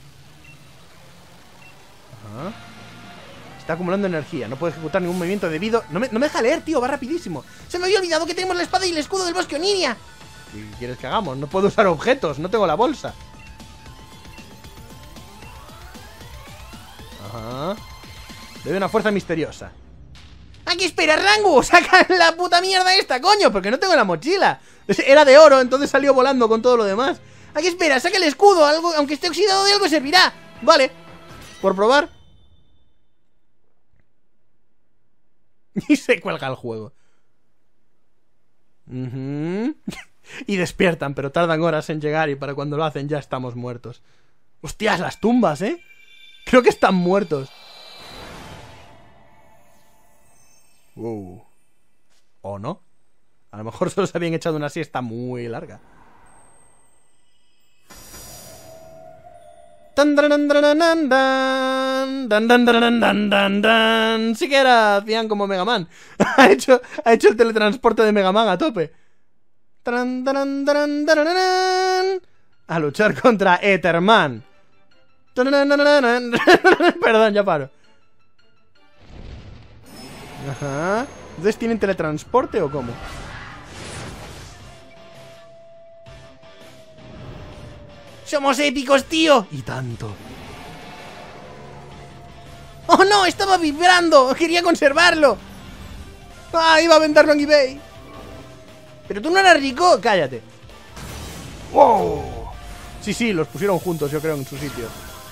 Ajá. Está acumulando energía. No puede ejecutar ningún movimiento debido... No me, no me deja leer, tío. Va rapidísimo. Se me había olvidado que tenemos la espada y el escudo del bosque Oniria. ¿Qué quieres que hagamos? No puedo usar objetos. No tengo la bolsa. Ajá. Debe una fuerza misteriosa. ¿A qué esperas, Rangu? ¡Saca la puta mierda esta, coño! Porque no tengo la mochila. Era de oro, entonces salió volando con todo lo demás. ¿A qué esperas? Saca el escudo. Algo, aunque esté oxidado de algo servirá. Vale. Por probar. Y se cuelga el juego. Uh-huh. Y despiertan, pero tardan horas en llegar y para cuando lo hacen ya estamos muertos. Hostias, las tumbas, ¿eh? Creo que están muertos. Wow. ¿O no? A lo mejor solo se habían echado una siesta muy larga. Sí que era, hacían como Mega Man. ha, hecho, ha hecho el teletransporte de Mega Man a tope. A luchar contra Etherman. Perdón, ya paro. Ajá. ¿Entonces tienen teletransporte o cómo? ¡Somos épicos, tío! Y tanto. ¡Oh, no! ¡Estaba vibrando! ¡Quería conservarlo! ¡Ah! Iba a venderlo en eBay. ¿Pero tú no eras rico? Cállate. ¡Wow! Sí, sí, los pusieron juntos, yo creo, en su sitio.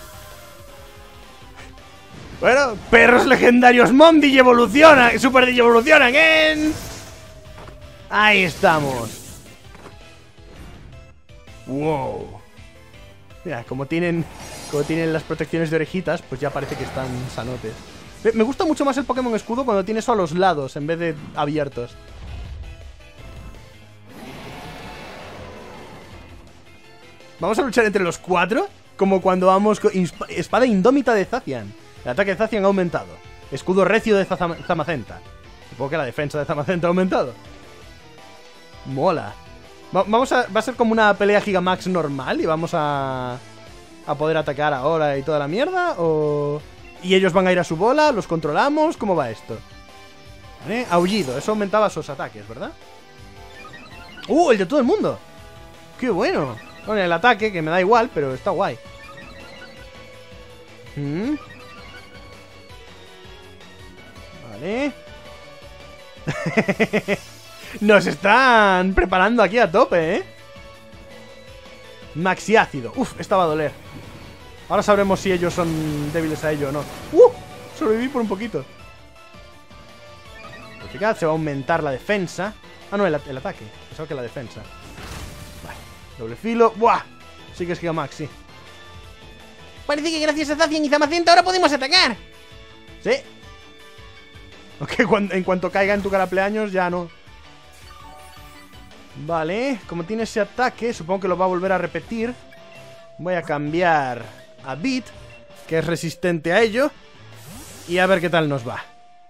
Bueno, perros legendarios Mondi evolucionan, super evolucionan en... Ahí estamos. Wow. Mira, como tienen, como tienen las protecciones de orejitas, pues ya parece que están sanotes. Me, me gusta mucho más el Pokémon Escudo cuando tiene eso a los lados en vez de abiertos. Vamos a luchar entre los cuatro, como cuando vamos con espada indómita de Zacian. El ataque de Zacian ha aumentado. Escudo recio de Zam Zamacenta. Supongo que la defensa de Zamacenta ha aumentado. Mola. Va vamos a, va a ser como una pelea Gigamax normal y vamos a, a poder atacar ahora y toda la mierda. O... ¿Y ellos van a ir a su bola? ¿Los controlamos? ¿Cómo va esto? ¿Vale? Aullido. Eso aumentaba sus ataques, ¿verdad? ¡Uh! El de todo el mundo. ¡Qué bueno! Con el ataque, que me da igual, pero está guay. ¿Mm? Vale. Nos están preparando aquí a tope, ¿eh? Maxiácido. Uf, esta va a doler. Ahora sabremos si ellos son débiles a ello o no. ¡Uh! Sobreviví por un poquito. Eficaz, se va a aumentar la defensa. Ah, no, el, el ataque. Pensaba que la defensa. Vale. Doble filo. ¡Buah! Sí que es Gigamax, sí. Parece que gracias a Zacian y Zamacenta ahora podemos atacar. Sí. Aunque cuando, en cuanto caiga en tu carapleaños ya no. Vale, como tiene ese ataque, supongo que lo va a volver a repetir. Voy a cambiar a Beat, que es resistente a ello. Y a ver qué tal nos va.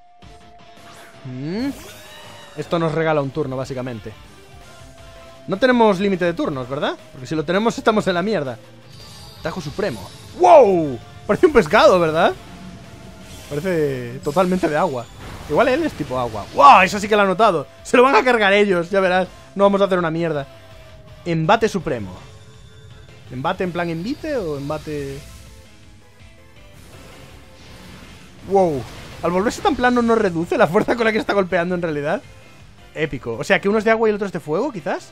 ¿Mm? Esto nos regala un turno, básicamente. No tenemos límite de turnos, ¿verdad? Porque si lo tenemos estamos en la mierda. Tajo supremo. ¡Wow! Parece un pescado, ¿verdad? Parece totalmente de agua. Igual él es tipo agua. ¡Wow! Eso sí que lo ha notado. Se lo van a cargar ellos, ya verás. No vamos a hacer una mierda. Embate supremo. ¿Embate en plan envite o embate...? ¡Wow! Al volverse tan plano no reduce la fuerza con la que está golpeando en realidad. Épico. O sea, que uno es de agua y el otro es de fuego, quizás.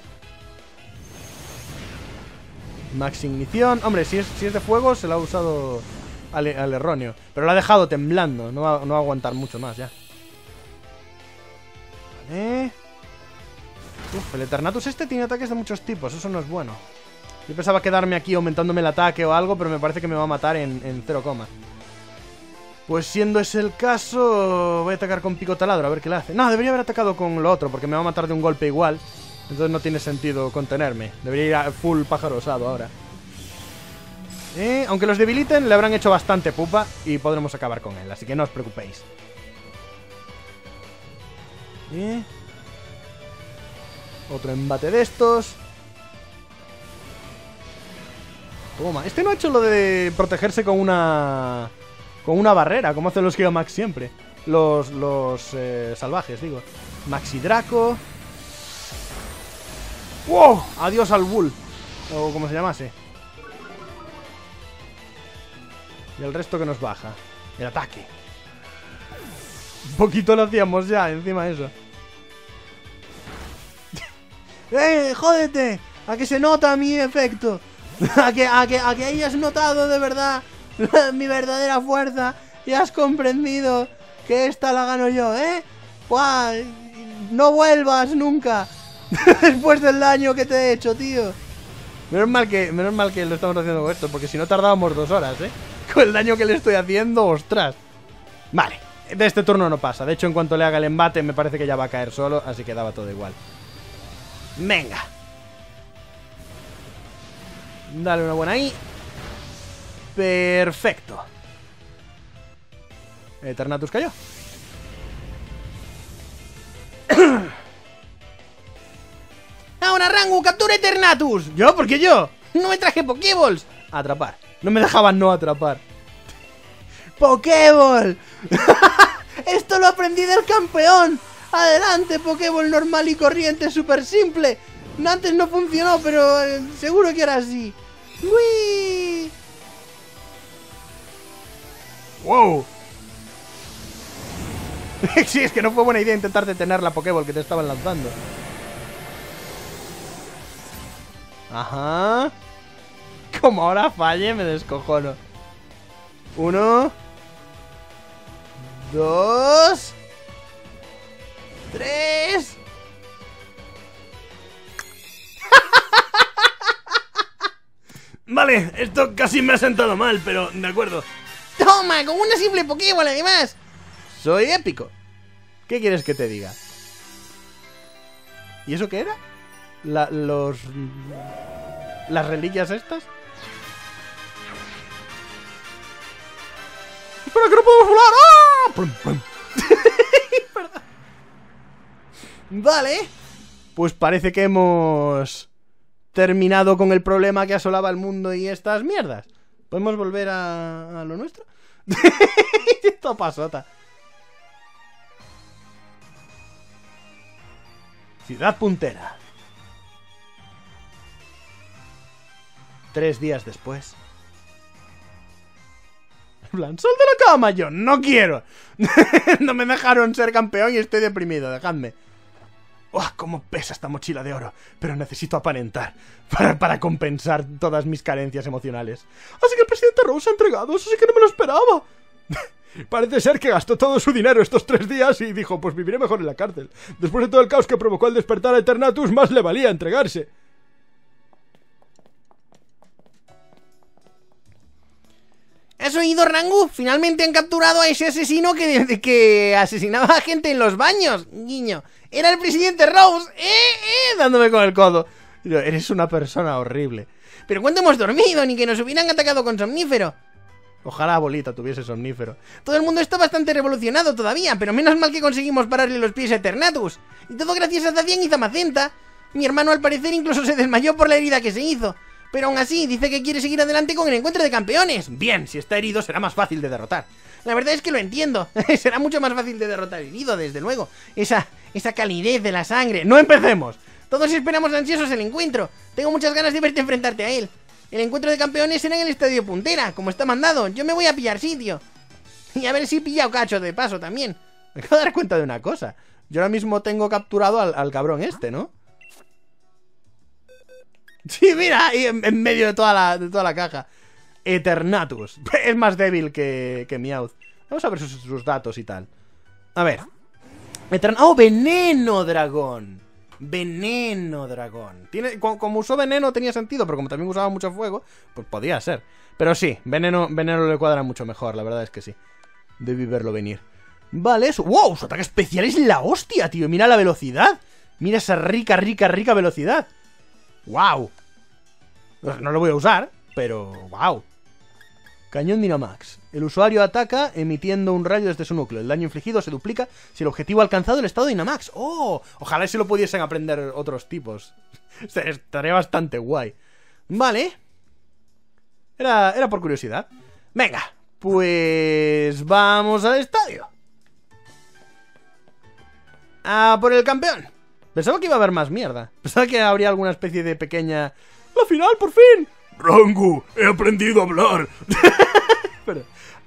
Max ignición. Hombre, si es, si es de fuego se lo ha usado al, al erróneo. Pero lo ha dejado temblando. No va, no va a aguantar mucho más ya. Vale. Uf, el Eternatus este tiene ataques de muchos tipos. Eso no es bueno. Yo pensaba quedarme aquí aumentándome el ataque o algo, pero me parece que me va a matar en, en cero coma. Pues siendo ese el caso, voy a atacar con pico taladro, a ver qué le hace. No, debería haber atacado con lo otro, porque me va a matar de un golpe igual. Entonces no tiene sentido contenerme. Debería ir a full pájaro osado ahora. Eh, aunque los debiliten, le habrán hecho bastante pupa y podremos acabar con él, así que no os preocupéis. Eh. Otro embate de estos. Toma, este no ha hecho lo de protegerse con una... Con una barrera, como hacen los Geomax siempre. Los, los eh, salvajes, digo. Maxi Draco. ¡Wow! Adiós al Bull. O como se llamase. Y el resto que nos baja. El ataque. Un poquito lo hacíamos ya, encima de eso. ¡Eh! ¡Jódete! ¿A que se nota mi efecto? ¿A que, a que, a que hayas notado de verdad mi verdadera fuerza y has comprendido que esta la gano yo, eh? ¡Buah! No vuelvas nunca después del daño que te he hecho, tío. Menos mal que, menos mal que lo estamos haciendo con esto, porque si no tardábamos dos horas, eh. Con el daño que le estoy haciendo, ostras. Vale, de este turno no pasa. De hecho, en cuanto le haga el embate, me parece que ya va a caer solo, así que daba todo igual. Venga. Dale una buena ahí. Perfecto. Eternatus cayó. Ahora, Rangu, captura Eternatus. ¿Yo? ¿Por qué yo? No me traje Pokéballs. Atrapar. No me dejaban no atrapar. ¡Pokéball! Esto lo aprendí del campeón. Adelante, Pokéball normal y corriente, súper simple. Antes no funcionó, pero eh, seguro que era así. ¡Uy! ¡Wow! Sí, es que no fue buena idea intentar detener la Pokéball que te estaban lanzando. Ajá. Como ahora falle, me descojono. Uno. Dos. Tres. Vale, esto casi me ha sentado mal, pero de acuerdo. Toma, con una simple Pokéball además. Soy épico. ¿Qué quieres que te diga? ¿Y eso qué era? La, los... ¿Las reliquias estas? ¡Espera que no podemos volar! ¡Ah! ¡Pum, pum! Perdón. Vale. Pues parece que hemos terminado con el problema que asolaba el mundo y estas mierdas. ¿Podemos volver a, a lo nuestro? Esto pasota. Ciudad puntera. Tres días después. En plan, ¡sal de la cama! Yo no quiero. No me dejaron ser campeón y estoy deprimido. Dejadme. ¡Oh, cómo pesa esta mochila de oro! Pero necesito aparentar para, para compensar todas mis carencias emocionales. Así que el presidente Rose ha entregado. Eso sí que no me lo esperaba. Parece ser que gastó todo su dinero estos tres días y dijo, pues viviré mejor en la cárcel. Después de todo el caos que provocó el despertar a Eternatus, más le valía entregarse. ¿Has oído, Rangu? Finalmente han capturado a ese asesino que, que asesinaba a gente en los baños. Guiño. Era el presidente Rose. ¡Eh, eh! Dándome con el codo. Eres una persona horrible. ¿Pero cuánto hemos dormido? Ni que nos hubieran atacado con somnífero. Ojalá Bolita tuviese somnífero. Todo el mundo está bastante revolucionado todavía, pero menos mal que conseguimos pararle los pies a Eternatus. Y todo gracias a Zacian y Zamacenta. Mi hermano al parecer incluso se desmayó por la herida que se hizo. Pero aún así, dice que quiere seguir adelante con el encuentro de campeones. Bien, si está herido será más fácil de derrotar. La verdad es que lo entiendo. Será mucho más fácil de derrotar herido, desde luego. Esa, esa calidez de la sangre. ¡No empecemos! Todos esperamos ansiosos el encuentro. Tengo muchas ganas de verte enfrentarte a él. El encuentro de campeones será en el estadio Puntera, como está mandado. Yo me voy a pillar sitio. Y a ver si he pillado cacho de paso también. Me acabo de dar cuenta de una cosa. Yo ahora mismo tengo capturado al, al cabrón este, ¿no? Sí, mira, ahí en, en medio de toda, la, de toda la caja. Eternatus. Es más débil que, que Meowth. Vamos a ver sus, sus datos y tal. A ver. Etern ¡Oh, veneno, dragón! Veneno dragón. Tiene, como, como usó veneno tenía sentido, pero como también usaba mucho fuego, pues podía ser. Pero sí, veneno, veneno le cuadra mucho mejor, la verdad es que sí. Debí verlo venir. Vale, eso. ¡Wow! Su ataque especial es la hostia, tío. Mira la velocidad. Mira esa rica, rica, rica velocidad. ¡Wow! No lo voy a usar, pero ¡wow! Cañón Dynamax. El usuario ataca emitiendo un rayo desde su núcleo. El daño infligido se duplica si el objetivo ha alcanzado el estado Dynamax. ¡Oh! Ojalá si lo pudiesen aprender otros tipos. Estaría bastante guay. Vale. Era, era por curiosidad. Venga, pues vamos al estadio. A por el campeón. Pensaba que iba a haber más mierda. Pensaba que habría alguna especie de pequeña... ¡La final, por fin! Rangu, he aprendido a hablar. Pero,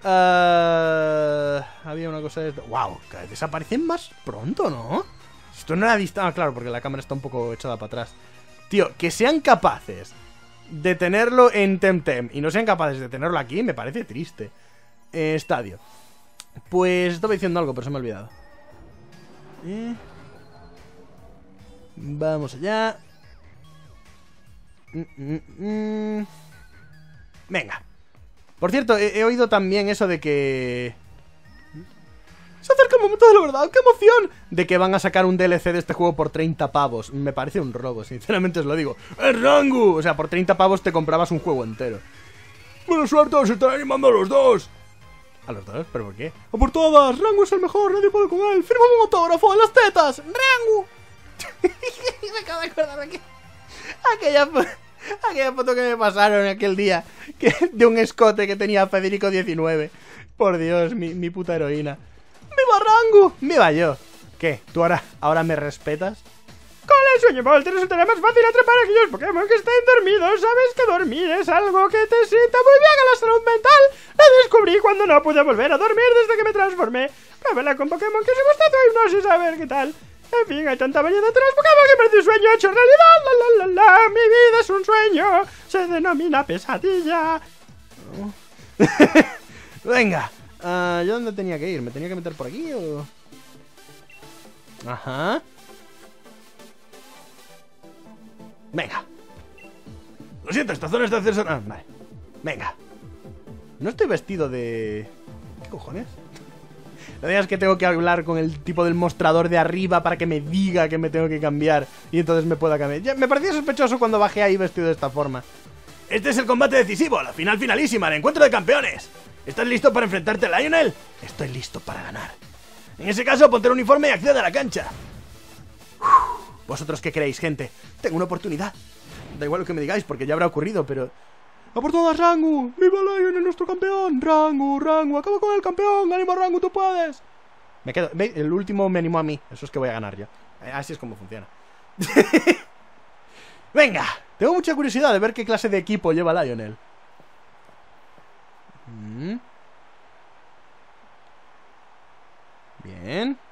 uh, había una cosa de esto. ¡Wow! Cada vez desaparecen más pronto, ¿no? Esto no era distancia. Ah, claro, porque la cámara está un poco echada para atrás. Tío, que sean capaces de tenerlo en Temtem y no sean capaces de tenerlo aquí, me parece triste. Eh, estadio. Pues estaba diciendo algo, pero se me ha olvidado. Eh. Vamos allá. Mm, mm, mm. Venga. Por cierto, he, he oído también eso de que... Se acerca el momento de la verdad, ¡qué emoción! De que van a sacar un D L C de este juego por treinta pavos. Me parece un robo, sinceramente os lo digo. ¡Es Rangu! O sea, por treinta pavos te comprabas un juego entero. Buena suerte, os estaré animando a los dos. ¿A los dos? ¿Pero por qué? ¡A por todas! ¡Rangu es el mejor! ¡Nadie puede con él! ¡Firma un autógrafo en las tetas! ¡Rangu! Me acabo de acordar de que... Aquella, fo aquella foto que me pasaron aquel día que, de un escote que tenía Federico diecinueve. Por Dios, mi, mi puta heroína. ¡Viva Rangu! ¡Viva yo! ¿Qué? ¿Tú ahora, ahora me respetas? Con el sueño Ball te resultará más fácil atrapar a aquellos Pokémon que estén dormidos. Sabes que dormir es algo que te sienta muy bien a la salud mental. Lo descubrí cuando no pude volver a dormir desde que me transformé. Pruébala con Pokémon que se gusta tu hipnosis a ver qué tal. En fin, hay tanta variedad entre los Pokémon que parece un sueño hecho realidad. La la la la, mi vida es un sueño. Se denomina pesadilla. Venga. Uh, ¿Yo dónde tenía que ir? ¿Me tenía que meter por aquí o...? Ajá. Venga. Lo siento, esta zona está acceso... Ah, vale. Venga. No estoy vestido de... ¿Qué cojones? No digas que tengo que hablar con el tipo del mostrador de arriba para que me diga que me tengo que cambiar y entonces me pueda cambiar. Ya, me parecía sospechoso cuando bajé ahí vestido de esta forma. Este es el combate decisivo, la final finalísima, el encuentro de campeones. ¿Estás listo para enfrentarte a Lionel? Estoy listo para ganar. En ese caso, ponte el uniforme y accede a la cancha. Uf, ¿vosotros qué creéis, gente? Tengo una oportunidad. Da igual lo que me digáis porque ya habrá ocurrido, pero... ¡A por todas, Rangu! ¡Viva Lionel, nuestro campeón! ¡Rangu, Rangu! ¡Acaba con el campeón! ¡Ánimo, Rangu, tú puedes! Me quedo... ¿Veis? El último me animó a mí. Eso es que voy a ganar yo. Así es como funciona. Venga. Tengo mucha curiosidad de ver qué clase de equipo lleva Lionel. Mm. Bien.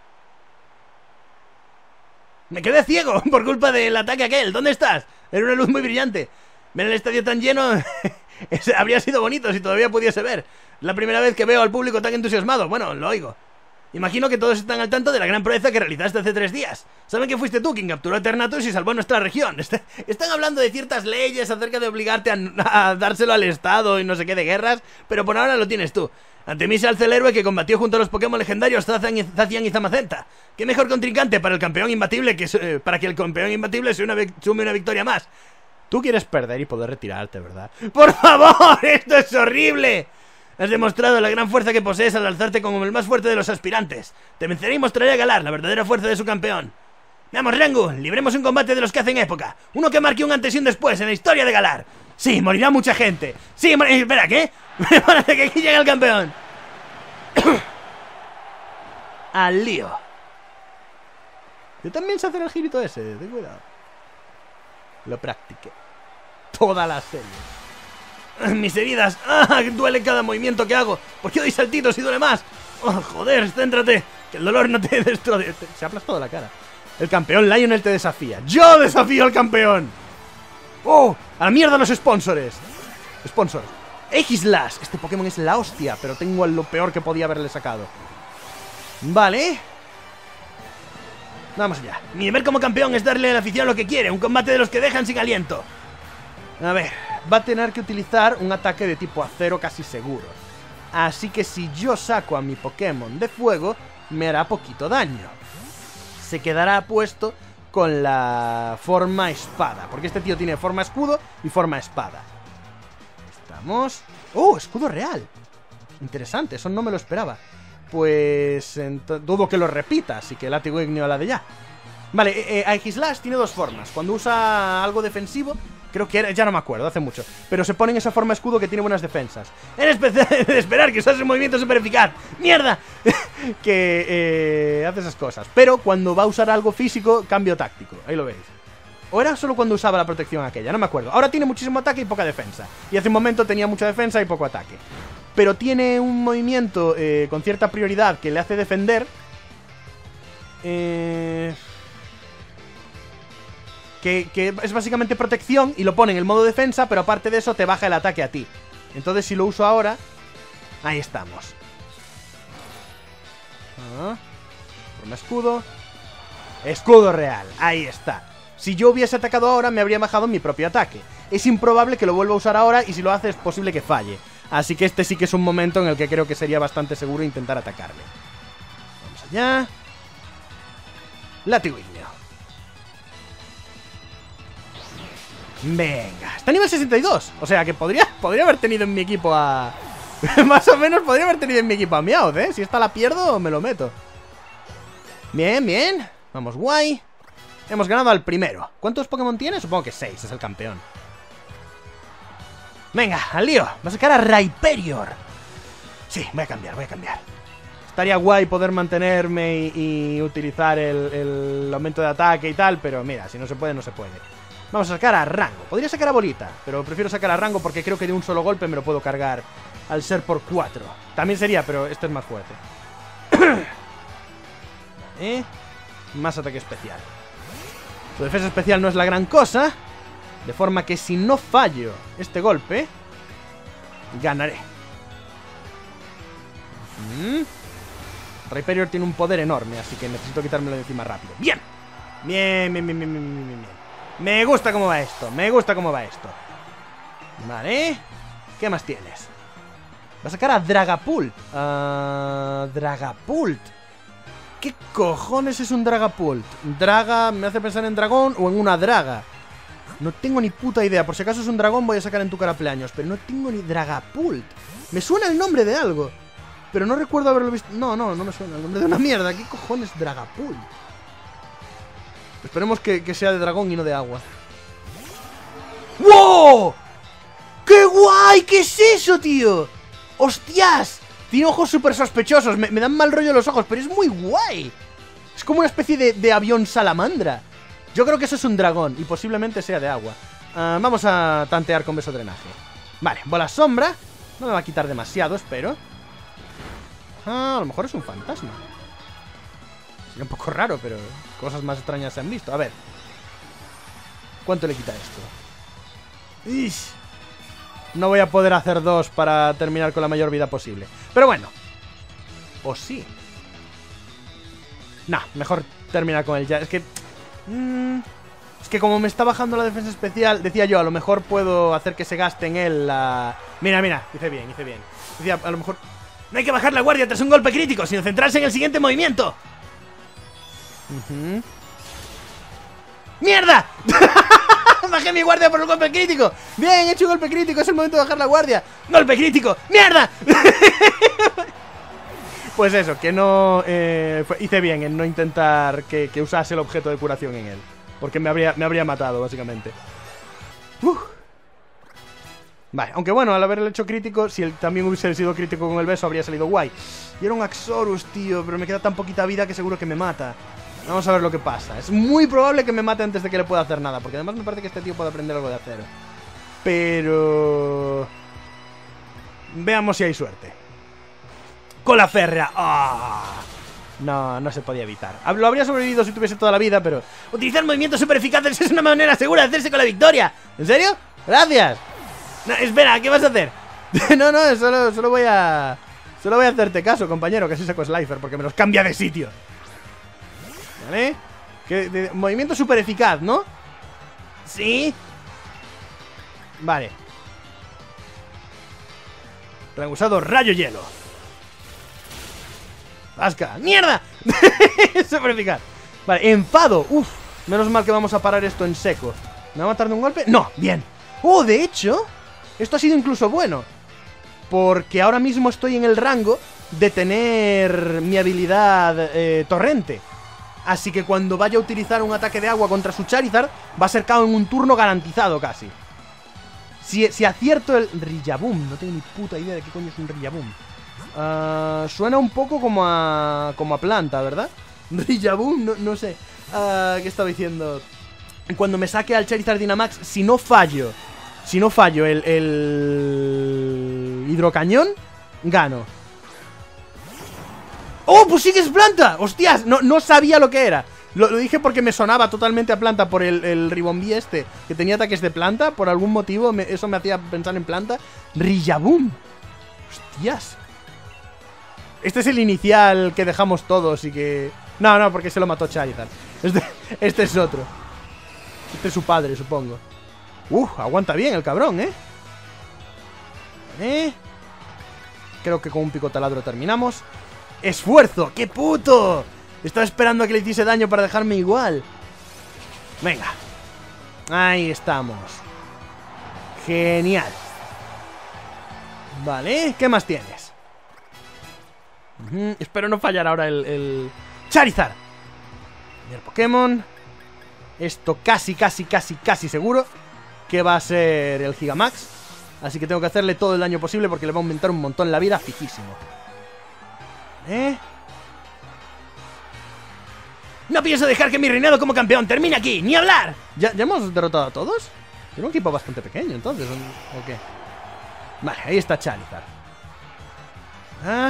Me quedé ciego por culpa del ataque aquel. ¿Dónde estás? Era una luz muy brillante. Ver el estadio tan lleno habría sido bonito si todavía pudiese ver. La primera vez que veo al público tan entusiasmado. Bueno, lo oigo. Imagino que todos están al tanto de la gran proeza que realizaste hace tres días. Saben que fuiste tú quien capturó a Eternatus y salvó a nuestra región. Est Están hablando de ciertas leyes acerca de obligarte a, a dárselo al Estado y no sé qué de guerras, pero por ahora lo tienes tú. Ante mí se alza el héroe que combatió junto a los Pokémon legendarios Zacian y, Zacian y Zamazenta. ¿Qué mejor contrincante para el campeón imbatible que eh, para que el campeón imbatible se una sume una victoria más? Tú quieres perder y poder retirarte, ¿verdad? ¡Por favor! ¡Esto es horrible! Has demostrado la gran fuerza que posees al alzarte como el más fuerte de los aspirantes. Te venceré y mostraré a Galar la verdadera fuerza de su campeón. Vamos, Rangu, libremos un combate de los que hacen época. Uno que marque un antes y un después en la historia de Galar. Sí, morirá mucha gente. Sí, mor... espera, ¿qué? Prepárate que aquí llega el campeón. Al lío. Yo también sé hacer el girito ese, ten cuidado. Lo practiqué toda la serie. Mis heridas. ¡Ah! Duele cada movimiento que hago. ¿Por qué doy saltitos y duele más? Oh, joder, céntrate. Que el dolor no te destroce. Se ha aplastado la cara. El campeón Lionel te desafía. ¡Yo desafío al campeón! ¡Oh! ¡A la mierda los sponsors! Sponsors. Aegislash. Este Pokémon es la hostia, pero tengo lo peor que podía haberle sacado. Vale. Vamos allá. Mi deber como campeón es darle a la afición lo que quiere. Un combate de los que dejan sin aliento. A ver, va a tener que utilizar un ataque de tipo acero casi seguro. Así que si yo saco a mi Pokémon de fuego, me hará poquito daño. Se quedará puesto con la forma espada, porque este tío tiene forma escudo y forma espada. Estamos... ¡Oh! Escudo real. Interesante, eso no me lo esperaba. Pues... dudo que lo repita, así que látigo ignio a la de ya. Vale, eh, eh, Aegislash tiene dos formas. Cuando usa algo defensivo, creo que era, ya no me acuerdo, hace mucho, pero se pone en esa forma escudo que tiene buenas defensas. En especial de esperar que usase un movimiento super eficaz. ¡Mierda! Que eh, hace esas cosas. Pero cuando va a usar algo físico, cambio táctico. Ahí lo veis. O era solo cuando usaba la protección aquella, no me acuerdo. Ahora tiene muchísimo ataque y poca defensa. Y hace un momento tenía mucha defensa y poco ataque. Pero tiene un movimiento eh, con cierta prioridad que le hace defender. Eh... Que, que es básicamente protección y lo pone en el modo defensa, pero aparte de eso te baja el ataque a ti. Entonces si lo uso ahora... Ahí estamos. Ah, forma escudo. Escudo real, ahí está. Si yo hubiese atacado ahora me habría bajado mi propio ataque. Es improbable que lo vuelva a usar ahora y si lo hace es posible que falle. Así que este sí que es un momento en el que creo que sería bastante seguro intentar atacarle. Vamos allá. Látigo igneo. Venga, está a nivel sesenta y dos. O sea que podría, podría haber tenido en mi equipo a... Más o menos podría haber tenido en mi equipo a Meowth, ¿eh? Si esta la pierdo, me lo meto. Bien, bien. Vamos, guay. Hemos ganado al primero. ¿Cuántos Pokémon tiene? Supongo que seis, es el campeón. Venga, al lío. Va a sacar a Rhyperior. Sí, voy a cambiar, voy a cambiar. Estaría guay poder mantenerme y, y utilizar el, el aumento de ataque y tal, pero mira, si no se puede, no se puede. Vamos a sacar a Rango. Podría sacar a Bolita, pero prefiero sacar a Rango porque creo que de un solo golpe me lo puedo cargar al ser por cuatro. También sería, pero este es más fuerte. Vale. Más ataque especial. Su defensa especial no es la gran cosa, de forma que si no fallo este golpe, ganaré. Mm. Rhyperior tiene un poder enorme, así que necesito quitármelo de encima rápido. ¡Bien! Bien, bien, bien, bien, bien, bien, bien. Me gusta cómo va esto, me gusta cómo va esto. Vale. ¿Qué más tienes? Va a sacar a Dragapult. uh, Dragapult. ¿Qué cojones es un Dragapult? Draga me hace pensar en dragón o en una draga. No tengo ni puta idea. Por si acaso es un dragón voy a sacar en tu carapleaños, pero no tengo ni Dragapult. Me suena el nombre de algo, pero no recuerdo haberlo visto. No, no, no me suena el nombre de una mierda. ¿Qué cojones Dragapult? Esperemos que, que sea de dragón y no de agua. ¡Wow! ¡Qué guay! ¿Qué es eso, tío? ¡Hostias! Tiene ojos súper sospechosos. Me, me dan mal rollo los ojos, pero es muy guay. Es como una especie de, de avión salamandra. Yo creo que eso es un dragón y posiblemente sea de agua. uh, Vamos a tantear con beso drenaje. Vale, bola sombra. No me va a quitar demasiado, espero. Ah, a lo mejor es un fantasma. Sería un poco raro, pero cosas más extrañas se han visto. A ver, ¿cuánto le quita esto? Ish. No voy a poder hacer dos para terminar con la mayor vida posible. Pero bueno. O sí. Nah, mejor terminar con él ya. Es que... Mmm, es que como me está bajando la defensa especial, decía yo, a lo mejor puedo hacer que se gaste en él la... Mira, mira, hice bien, hice bien. Decía, a lo mejor... No hay que bajar la guardia tras un golpe crítico, sino centrarse en el siguiente movimiento. Uh-huh. ¡Mierda! Bajé mi guardia por el golpe crítico. Bien, he hecho un golpe crítico, es el momento de bajar la guardia. ¡Golpe crítico! ¡Mierda! Pues eso, que no... Eh, hice bien en no intentar que, que usase el objeto de curación en él, porque me habría, me habría matado, básicamente. Uf. Vale, aunque bueno, al haberle hecho crítico, si él también hubiese sido crítico con el beso, habría salido guay. Y era un Axorus, tío, pero me queda tan poquita vida que seguro que me mata. Vamos a ver lo que pasa. Es muy probable que me mate antes de que le pueda hacer nada, porque además me parece que este tío puede aprender algo de acero. Pero... veamos si hay suerte. Cola férrea. ¡Ah! No, no se podía evitar. Lo habría sobrevivido si tuviese toda la vida, pero... Utilizar movimientos super eficaces es una manera segura de hacerse con la victoria. ¿En serio? Gracias. No, espera, ¿qué vas a hacer? No, no, solo, solo voy a... Solo voy a hacerte caso, compañero, que así saco Slifer, porque me los cambia de sitio. Vale. Que, de, movimiento súper eficaz, ¿no? Sí. Vale. Rango usado, rayo hielo. ¡Asca! ¡Mierda! Súper eficaz. Vale, enfado. Uf, menos mal que vamos a parar esto en seco. ¿Me va a matar de un golpe? No, bien. Oh, de hecho, esto ha sido incluso bueno, porque ahora mismo estoy en el rango de tener mi habilidad eh, torrente. Así que cuando vaya a utilizar un ataque de agua contra su Charizard, va a ser K O en un turno garantizado casi. Si, si acierto el Rillaboom, no tengo ni puta idea de qué coño es un Rillaboom. Uh, suena un poco como a, como a planta, ¿verdad? Rillaboom, no, no sé. Uh, ¿Qué estaba diciendo? Cuando me saque al Charizard Dynamax, si no fallo, si no fallo el, el hidrocañón, gano. ¡Oh, pues sí que es planta! ¡Hostias! No, no sabía lo que era. Lo, lo dije porque me sonaba totalmente a planta por el, el Ribombí este, que tenía ataques de planta. Por algún motivo me, eso me hacía pensar en planta. Rillaboom. ¡Hostias! Este es el inicial que dejamos todos y que... No, no, porque se lo mató Charizard. Este, este es otro. Este es su padre, supongo. Uf, aguanta bien el cabrón, ¿eh? ¿Eh? Creo que con un pico taladro terminamos. ¡Esfuerzo! ¡Qué puto! Estaba esperando a que le hiciese daño para dejarme igual. Venga. Ahí estamos. Genial. Vale, ¿qué más tienes? Uh-huh. Espero no fallar ahora el, el... Charizard. El Pokémon. Esto casi, casi, casi, casi seguro que va a ser el Gigamax. Así que tengo que hacerle todo el daño posible porque le va a aumentar un montón la vida, fijísimo. ¿Eh? No pienso dejar que mi reinado como campeón termine aquí, ni hablar. ¿Ya, ya hemos derrotado a todos? Era un equipo bastante pequeño, entonces, ¿o qué? Vale, ahí está Charizard. Ah.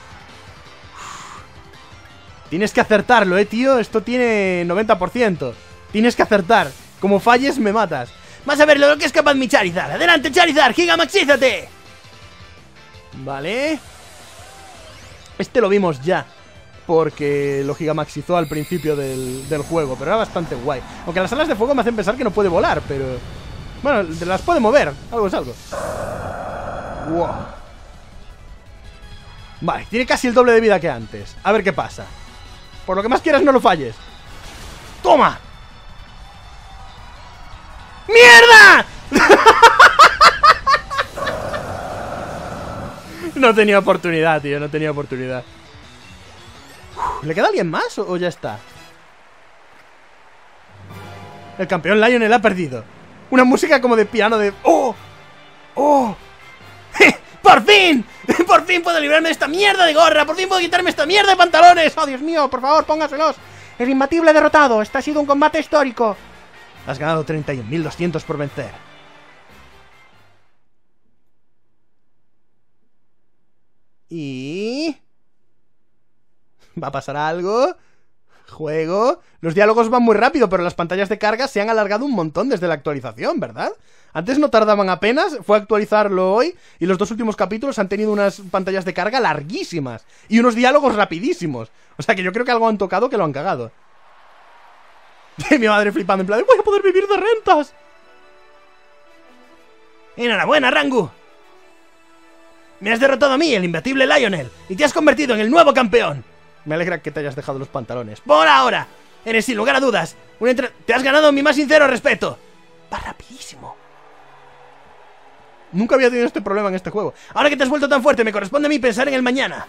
Tienes que acertarlo, eh, tío. Esto tiene noventa por ciento. Tienes que acertar. Como falles, me matas. Vas a ver lo que es capaz mi Charizard. ¡Adelante, Charizard! ¡Gigamaxízate! Vale. Este lo vimos ya, porque lo gigamaxizó al principio del, del juego, pero era bastante guay. Aunque las alas de fuego me hacen pensar que no puede volar, pero... Bueno, las puede mover, algo es algo. Wow. Vale, tiene casi el doble de vida que antes. A ver qué pasa. Por lo que más quieras, no lo falles. ¡Toma! ¡Mierda! No tenía oportunidad, tío, no tenía oportunidad. Uf, ¿le queda alguien más o, o ya está? El campeón Lionel ha perdido. Una música como de piano de... ¡Oh! ¡Oh! ¡Por fin! ¡Por fin puedo librarme de esta mierda de gorra! ¡Por fin puedo quitarme esta mierda de pantalones! ¡Oh, Dios mío! Por favor, póngaselos. El imbatible derrotado. Este ha sido un combate histórico. Has ganado treinta y un mil doscientos por vencer. Y... ¿va a pasar algo? Juego. Los diálogos van muy rápido, pero las pantallas de carga se han alargado un montón desde la actualización, ¿verdad? Antes no tardaban apenas, fue a actualizarlo hoy, y los dos últimos capítulos han tenido unas pantallas de carga larguísimas y unos diálogos rapidísimos. O sea que yo creo que algo han tocado que lo han cagado. Mi madre flipando en plan, voy a poder vivir de rentas. Enhorabuena, Rangu. Me has derrotado a mí, el imbatible Lionel, y te has convertido en el nuevo campeón. Me alegra que te hayas dejado los pantalones. ¡Por ahora! Eres sin lugar a dudas un entre... Te has ganado mi más sincero respeto. Va rapidísimo. Nunca había tenido este problema en este juego. Ahora que te has vuelto tan fuerte, me corresponde a mí pensar en el mañana.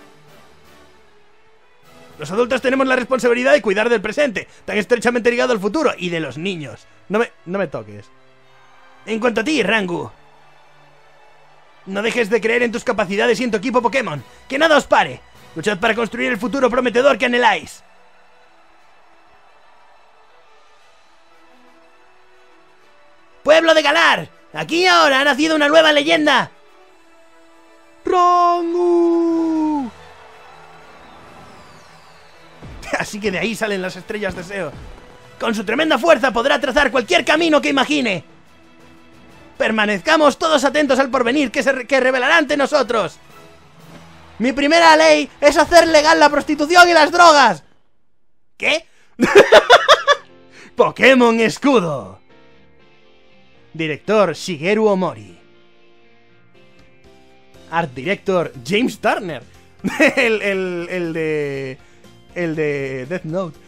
Los adultos tenemos la responsabilidad de cuidar del presente, tan estrechamente ligado al futuro, y de los niños. No me, no me toques. En cuanto a ti, Rangu, no dejes de creer en tus capacidades y en tu equipo Pokémon. ¡Que nada os pare! Luchad para construir el futuro prometedor que anheláis. ¡Pueblo de Galar! Aquí y ahora ha nacido una nueva leyenda. ¡Rangu! Así que de ahí salen las estrellas de Seo. Con su tremenda fuerza podrá trazar cualquier camino que imagine. Permanezcamos todos atentos al porvenir que se re que revelará ante nosotros. Mi primera ley es hacer legal la prostitución y las drogas. ¿Qué? Pokémon Escudo. Director Shigeru Omori. Art Director James Turner. el, el, el de... El de Death Note.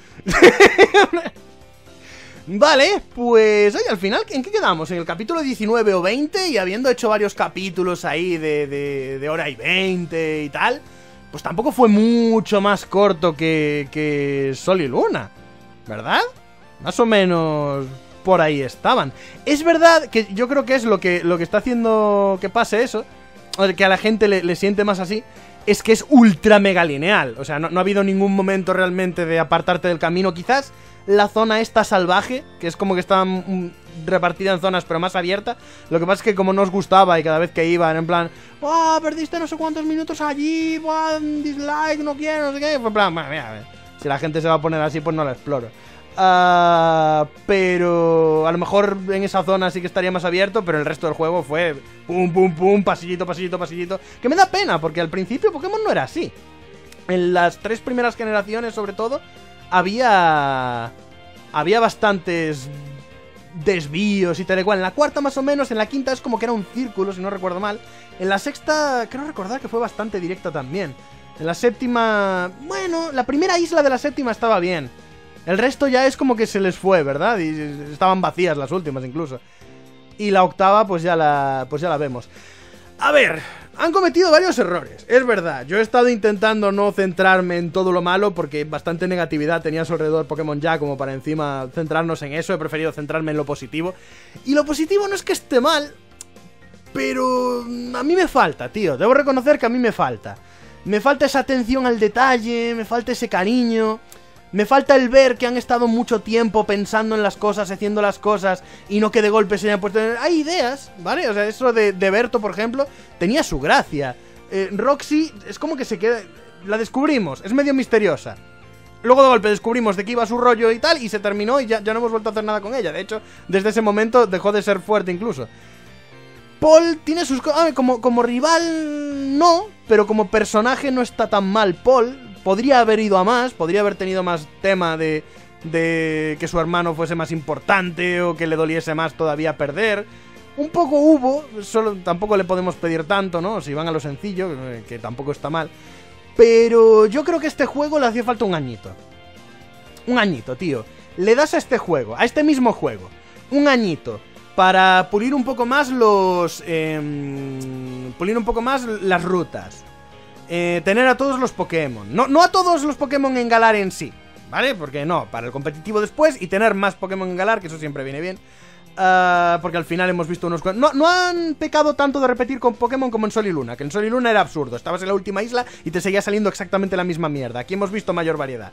Vale, pues oye, al final, ¿en qué quedamos? En el capítulo diecinueve o veinte, y habiendo hecho varios capítulos ahí de, de, de hora y veinte y tal, pues tampoco fue mucho más corto que, que Sol y Luna, ¿verdad? Más o menos por ahí estaban. Es verdad que yo creo que es lo que, lo que está haciendo que pase eso, o que a la gente le, le siente más así, es que es ultra mega lineal. O sea, no, no ha habido ningún momento realmente de apartarte del camino. Quizás la zona esta salvaje, que es como que está mm, repartida en zonas pero más abierta. Lo que pasa es que como no os gustaba y cada vez que iban en plan, ¡ah, perdiste no sé cuántos minutos allí! ¡Buah, dislike, no quiero, no sé qué! Fue en plan, bueno, mira, a ver, si la gente se va a poner así, pues no la exploro. Uh, pero a lo mejor en esa zona sí que estaría más abierto, pero el resto del juego fue pum, pum, pum, pasillito, pasillito, pasillito. Que me da pena, porque al principio Pokémon no era así. En las tres primeras generaciones, sobre todo, había... Había bastantes desvíos y tal y cual. En la cuarta más o menos, en la quinta es como que era un círculo, si no recuerdo mal. En la sexta, creo recordar que fue bastante directa también. En la séptima... Bueno, la primera isla de la séptima estaba bien. El resto ya es como que se les fue, ¿verdad? Y estaban vacías las últimas incluso. Y la octava pues ya la, pues ya la vemos. A ver, han cometido varios errores, es verdad. Yo he estado intentando no centrarme en todo lo malo porque bastante negatividad tenía a su alrededor Pokémon ya como para encima centrarnos en eso. He preferido centrarme en lo positivo. Y lo positivo no es que esté mal, pero a mí me falta, tío. Debo reconocer que a mí me falta. Me falta esa atención al detalle, me falta ese cariño... Me falta el ver que han estado mucho tiempo pensando en las cosas, haciendo las cosas, y no que de golpe se hayan puesto... Hay ideas, ¿vale? O sea, eso de, de Berto, por ejemplo, tenía su gracia. Eh, Roxy es como que se queda... La descubrimos, es medio misteriosa. Luego de golpe descubrimos de qué iba su rollo y tal, y se terminó y ya, ya no hemos vuelto a hacer nada con ella. De hecho, desde ese momento dejó de ser fuerte incluso. Paul tiene sus cosas... Como, como rival no, pero como personaje no está tan mal Paul. Podría haber ido a más, podría haber tenido más tema de, de que su hermano fuese más importante o que le doliese más todavía perder. Un poco hubo, solo tampoco le podemos pedir tanto, ¿no? Si van a lo sencillo, que tampoco está mal. Pero yo creo que a este juego le hacía falta un añito. Un añito, tío. Le das a este juego, a este mismo juego, un añito para pulir un poco más los... Eh, pulir un poco más las rutas. Eh, tener a todos los Pokémon. No, no a todos los Pokémon en Galar en sí, ¿vale? Porque no, para el competitivo después. Y tener más Pokémon en Galar, que eso siempre viene bien. uh, Porque al final hemos visto unos... No, no han pecado tanto de repetir con Pokémon como en Sol y Luna. Que en Sol y Luna era absurdo. Estabas en la última isla y te seguía saliendo exactamente la misma mierda. Aquí hemos visto mayor variedad.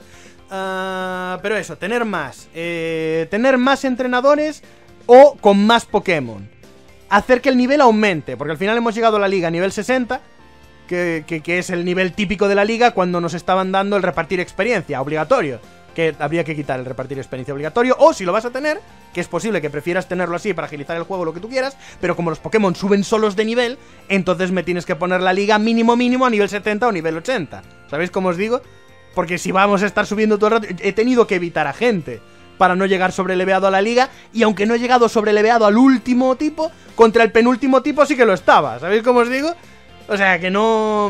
uh, Pero eso, tener más eh, Tener más entrenadores o con más Pokémon. Hacer que el nivel aumente. Porque al final hemos llegado a la liga a nivel sesenta. Que, que, que es el nivel típico de la liga cuando nos estaban dando el repartir experiencia obligatorio, que habría que quitar el repartir experiencia obligatorio, o si lo vas a tener, que es posible que prefieras tenerlo así para agilizar el juego, lo que tú quieras, pero como los Pokémon suben solos de nivel, entonces me tienes que poner la liga mínimo mínimo a nivel setenta o nivel ochenta. ¿Sabéis cómo os digo? Porque si vamos a estar subiendo todo el rato, he tenido que evitar a gente para no llegar sobreleveado a la liga, y aunque no he llegado sobreleveado al último tipo, contra el penúltimo tipo sí que lo estaba. ¿Sabéis cómo os digo? O sea, que no...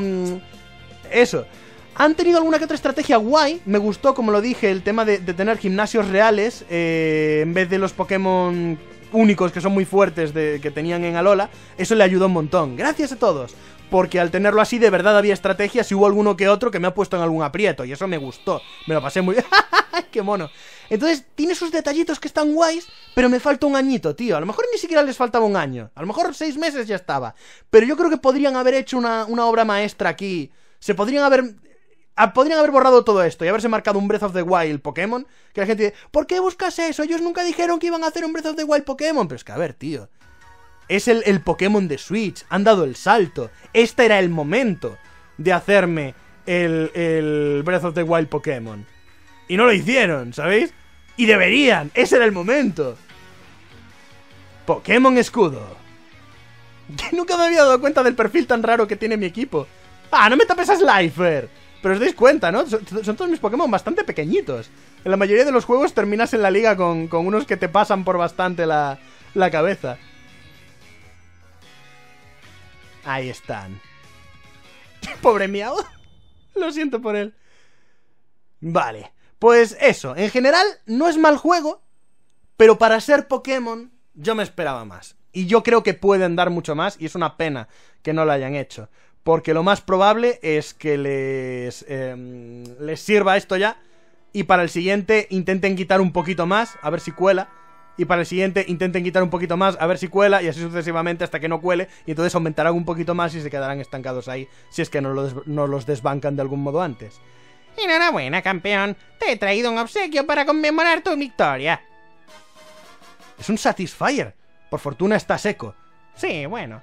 Eso. Han tenido alguna que otra estrategia guay. Me gustó, como lo dije, el tema de, de tener gimnasios reales eh, en vez de los Pokémon únicos que son muy fuertes de, que tenían en Alola. Eso le ayudó un montón. Gracias a todos. Porque al tenerlo así de verdad había estrategias y hubo alguno que otro que me ha puesto en algún aprieto. Y eso me gustó. Me lo pasé muy... ¡Qué mono! Entonces, tiene sus detallitos que están guays, pero me falta un añito, tío. A lo mejor ni siquiera les faltaba un año. A lo mejor seis meses ya estaba. Pero yo creo que podrían haber hecho una, una obra maestra aquí. Se podrían haber... A, podrían haber borrado todo esto y haberse marcado un Breath of the Wild Pokémon. Que la gente dice, ¿por qué buscas eso? Ellos nunca dijeron que iban a hacer un Breath of the Wild Pokémon. Pero es que, a ver, tío. Es el, el Pokémon de Switch. Han dado el salto. Este era el momento de hacerme el, el Breath of the Wild Pokémon. Y no lo hicieron, ¿sabéis? Y deberían, ese era el momento. Pokémon Escudo. Que nunca me había dado cuenta del perfil tan raro que tiene mi equipo. Ah, no me tapes a Slifer. Pero os dais cuenta, ¿no? Son, son todos mis Pokémon bastante pequeñitos. En la mayoría de los juegos terminas en la liga con, con unos que te pasan por bastante la, la cabeza. Ahí están. Pobre Miao. Lo siento por él. Vale, pues eso. En general, no es mal juego, pero para ser Pokémon, yo me esperaba más. Y yo creo que pueden dar mucho más, y es una pena que no lo hayan hecho. Porque lo más probable es que les, eh, les sirva esto ya, y para el siguiente intenten quitar un poquito más, a ver si cuela. Y para el siguiente intenten quitar un poquito más, a ver si cuela, y así sucesivamente hasta que no cuele. Y entonces aumentarán un poquito más y se quedarán estancados ahí, si es que no los, no los desbancan de algún modo antes. Enhorabuena, campeón. Te he traído un obsequio para conmemorar tu victoria. Es un Satisfyer. Por fortuna está seco. Sí, bueno.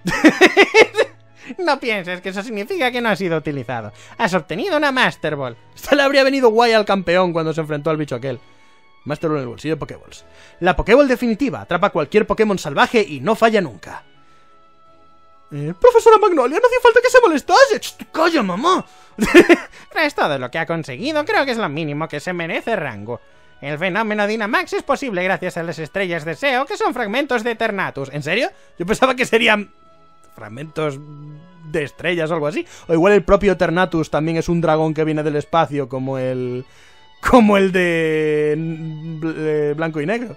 No pienses que eso significa que no ha sido utilizado. Has obtenido una Master Ball. Esto le habría venido guay al campeón cuando se enfrentó al bicho aquel. Master Ball en el bolsillo de Pokéballs. La Pokéball definitiva. Atrapa a cualquier Pokémon salvaje y no falla nunca. Eh, profesora Magnolia, no hacía falta que se molestase. ¡Ch, calla, mamá! Tras todo lo que ha conseguido, creo que es lo mínimo que se merece Rango. El fenómeno Dynamax es posible gracias a las estrellas de Seo, que son fragmentos de Eternatus. ¿En serio? Yo pensaba que serían fragmentos de estrellas o algo así. O igual el propio Eternatus también es un dragón que viene del espacio, como el... Como el de... de blanco y negro.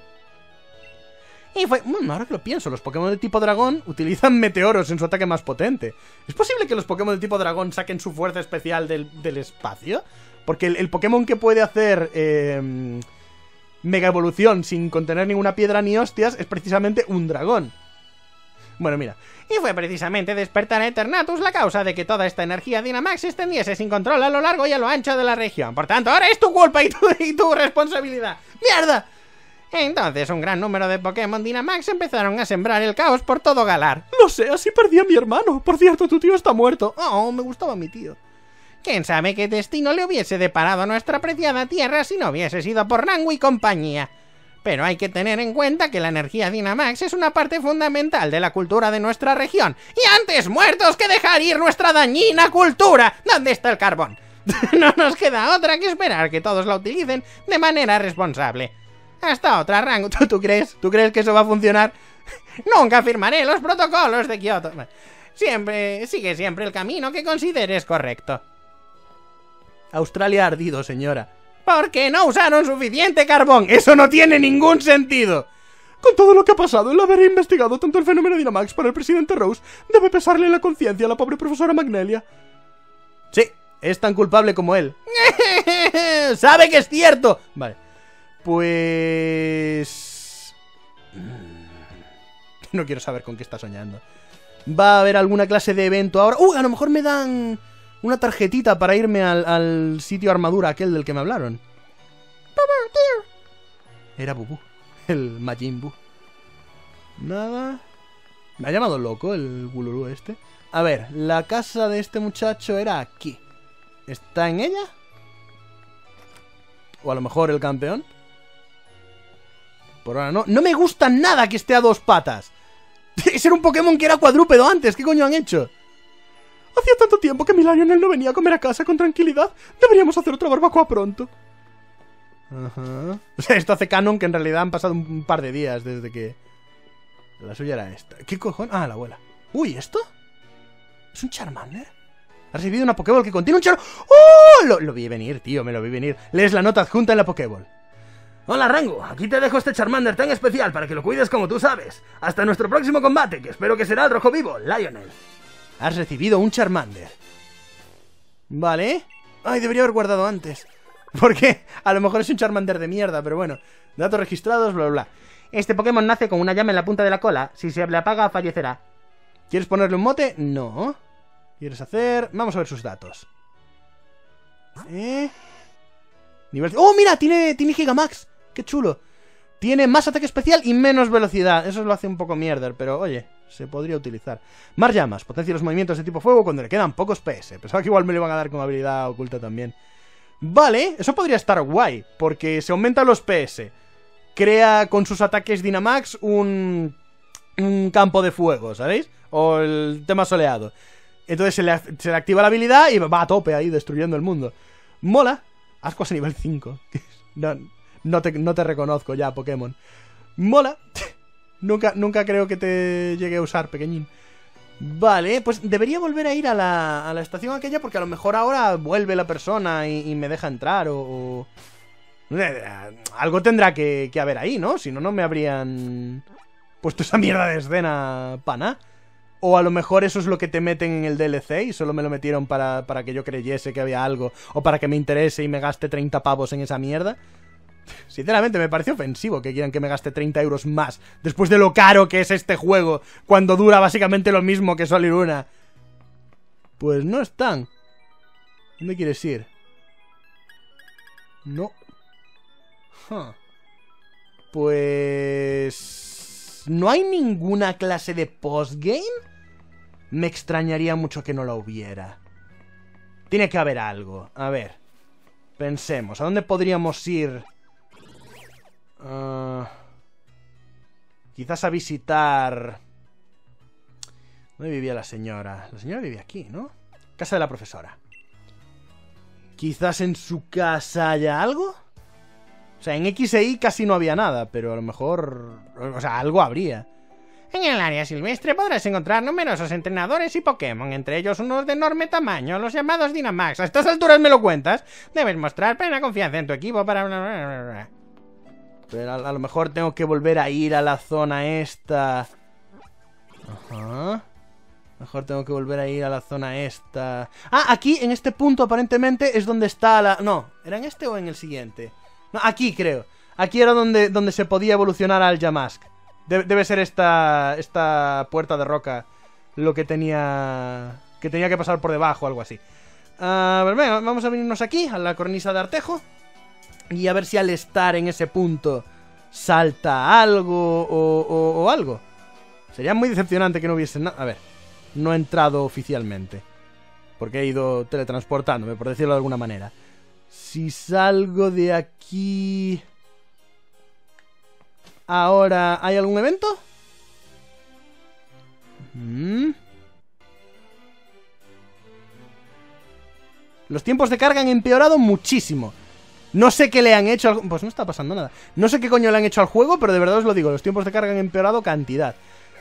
Y fue... Bueno, ahora que lo pienso, los Pokémon de tipo dragón utilizan meteoros en su ataque más potente. ¿Es posible que los Pokémon de tipo dragón saquen su fuerza especial del, del espacio? Porque el, el Pokémon que puede hacer... Eh, Mega evolución sin contener ninguna piedra ni hostias es precisamente un dragón. Bueno, mira. Y fue precisamente despertar a Eternatus la causa de que toda esta energía Dynamax se extendiese sin control a lo largo y a lo ancho de la región. Por tanto, ahora es tu culpa y tu, y tu responsabilidad. ¡Mierda! Entonces un gran número de Pokémon Dynamax empezaron a sembrar el caos por todo Galar. Lo sé, así perdí a mi hermano. Por cierto, tu tío está muerto. Oh, me gustaba mi tío. ¿Quién sabe qué destino le hubiese deparado a nuestra apreciada tierra si no hubiese sido por Rango y compañía? Pero hay que tener en cuenta que la energía Dynamax es una parte fundamental de la cultura de nuestra región. ¡Y antes muertos que dejar ir nuestra dañina cultura! ¿Dónde está el carbón? No nos queda otra que esperar que todos la utilicen de manera responsable. Hasta otra, Rango. ¿Tú, tú crees? ¿Tú crees que eso va a funcionar? Nunca firmaré los protocolos de Kioto. Siempre, sigue siempre el camino que consideres correcto. Australia ha ardido, señora. ¿Por qué no usaron suficiente carbón? ¡Eso no tiene ningún sentido! Con todo lo que ha pasado, el haber investigado tanto el fenómeno Dynamax para el presidente Rose debe pesarle en la conciencia a la pobre profesora Magnelia. Sí, es tan culpable como él. ¡Sabe que es cierto! Vale. Pues... No quiero saber con qué está soñando. ¿Va a haber alguna clase de evento ahora? ¡Uh! A lo mejor me dan... una tarjetita para irme al, al sitio armadura aquel del que me hablaron. Bubú, tío. Era Bubú, el Majin Buu. Nada. Me ha llamado loco el Bulurú este. A ver, la casa de este muchacho era aquí. ¿Está en ella? O a lo mejor el campeón. Por ahora no. No me gusta nada que esté a dos patas. Ese era un Pokémon que era cuadrúpedo antes. ¿Qué coño han hecho? Hacía tanto tiempo que mi Lionel no venía a comer a casa con tranquilidad. Deberíamos hacer otra barbacoa pronto. Ajá. O sea, esto hace canon que en realidad han pasado un par de días desde que... La suya era esta. ¿Qué cojones? Ah, la abuela. Uy, ¿esto? ¿Es un Charmander? Ha recibido una Pokéball que contiene un Char... ¡Oh! Lo, lo vi venir, tío, me lo vi venir. Lees la nota adjunta en la Pokéball. Hola, Rango. Aquí te dejo este Charmander tan especial para que lo cuides como tú sabes. Hasta nuestro próximo combate, que espero que será el rojo vivo, Lionel. Has recibido un Charmander. Vale. Ay, debería haber guardado antes. Porque a lo mejor es un Charmander de mierda, pero bueno. Datos registrados, bla, bla, bla. Este Pokémon nace con una llama en la punta de la cola. Si se le apaga, fallecerá. ¿Quieres ponerle un mote? No. ¿Quieres hacer...? Vamos a ver sus datos. ¿Eh? Nivel... ¡Oh, mira! Tiene, tiene Gigamax. ¡Qué chulo! Tiene más ataque especial y menos velocidad. Eso lo hace un poco mierder, pero oye, se podría utilizar. Más llamas. Potencia los movimientos de tipo fuego cuando le quedan pocos P S. Pensaba que igual me lo iban a dar con habilidad oculta también. Vale, eso podría estar guay, porque se aumentan los P S. Crea con sus ataques Dynamax un, un campo de fuego, ¿sabéis? O el tema soleado. Entonces se le, se le activa la habilidad y va a tope ahí destruyendo el mundo. Mola. Ascuas a nivel cinco. No, no, te, no te reconozco ya, Pokémon. Mola. nunca, nunca creo que te llegue a usar, pequeñín. Vale, pues debería volver a ir a la, a la estación aquella, porque a lo mejor ahora vuelve la persona y, y me deja entrar o... o... Algo tendrá que, que haber ahí, ¿no? Si no, no me habrían puesto esa mierda de escena pana. O a lo mejor eso es lo que te meten en el D L C y solo me lo metieron para, para que yo creyese que había algo. O para que me interese y me gaste treinta pavos en esa mierda. Sinceramente me parece ofensivo que quieran que me gaste treinta euros más después de lo caro que es este juego, cuando dura básicamente lo mismo que Sol y Luna. Pues no están. ¿Dónde quieres ir? No. Huh. Pues... ¿no hay ninguna clase de postgame? Me extrañaría mucho que no la hubiera. Tiene que haber algo. A ver. Pensemos. ¿A dónde podríamos ir? Uh, quizás a visitar... ¿Dónde vivía la señora? La señora vivía aquí, ¿no? Casa de la profesora. Quizás en su casa haya algo. O sea, en X E Y casi no había nada, pero a lo mejor... O sea, algo habría. En el área silvestre podrás encontrar numerosos entrenadores y Pokémon, entre ellos unos de enorme tamaño, los llamados Dynamax. A estas alturas me lo cuentas. Debes mostrar plena confianza en tu equipo para... Pero a, a lo mejor tengo que volver a ir a la zona esta. Ajá. Mejor tengo que volver a ir a la zona esta. Ah, aquí, en este punto, aparentemente, es donde está la... No, ¿era en este o en el siguiente? No, aquí creo. Aquí era donde, donde se podía evolucionar al Yamask. Debe, debe ser esta, esta puerta de roca lo que tenía... Que tenía que pasar por debajo, algo así. A ver, venga, vamos a venirnos aquí, a la cornisa de Artejo. Y a ver si al estar en ese punto salta algo o, o, o algo. Sería muy decepcionante que no hubiese nada. A ver, no he entrado oficialmente, porque he ido teletransportándome, por decirlo de alguna manera. Si salgo de aquí... Ahora, ¿hay algún evento? ¿Mm? Los tiempos de carga han empeorado muchísimo. No sé qué le han hecho al... Pues no está pasando nada. No sé qué coño le han hecho al juego, pero de verdad os lo digo, los tiempos de carga han empeorado cantidad.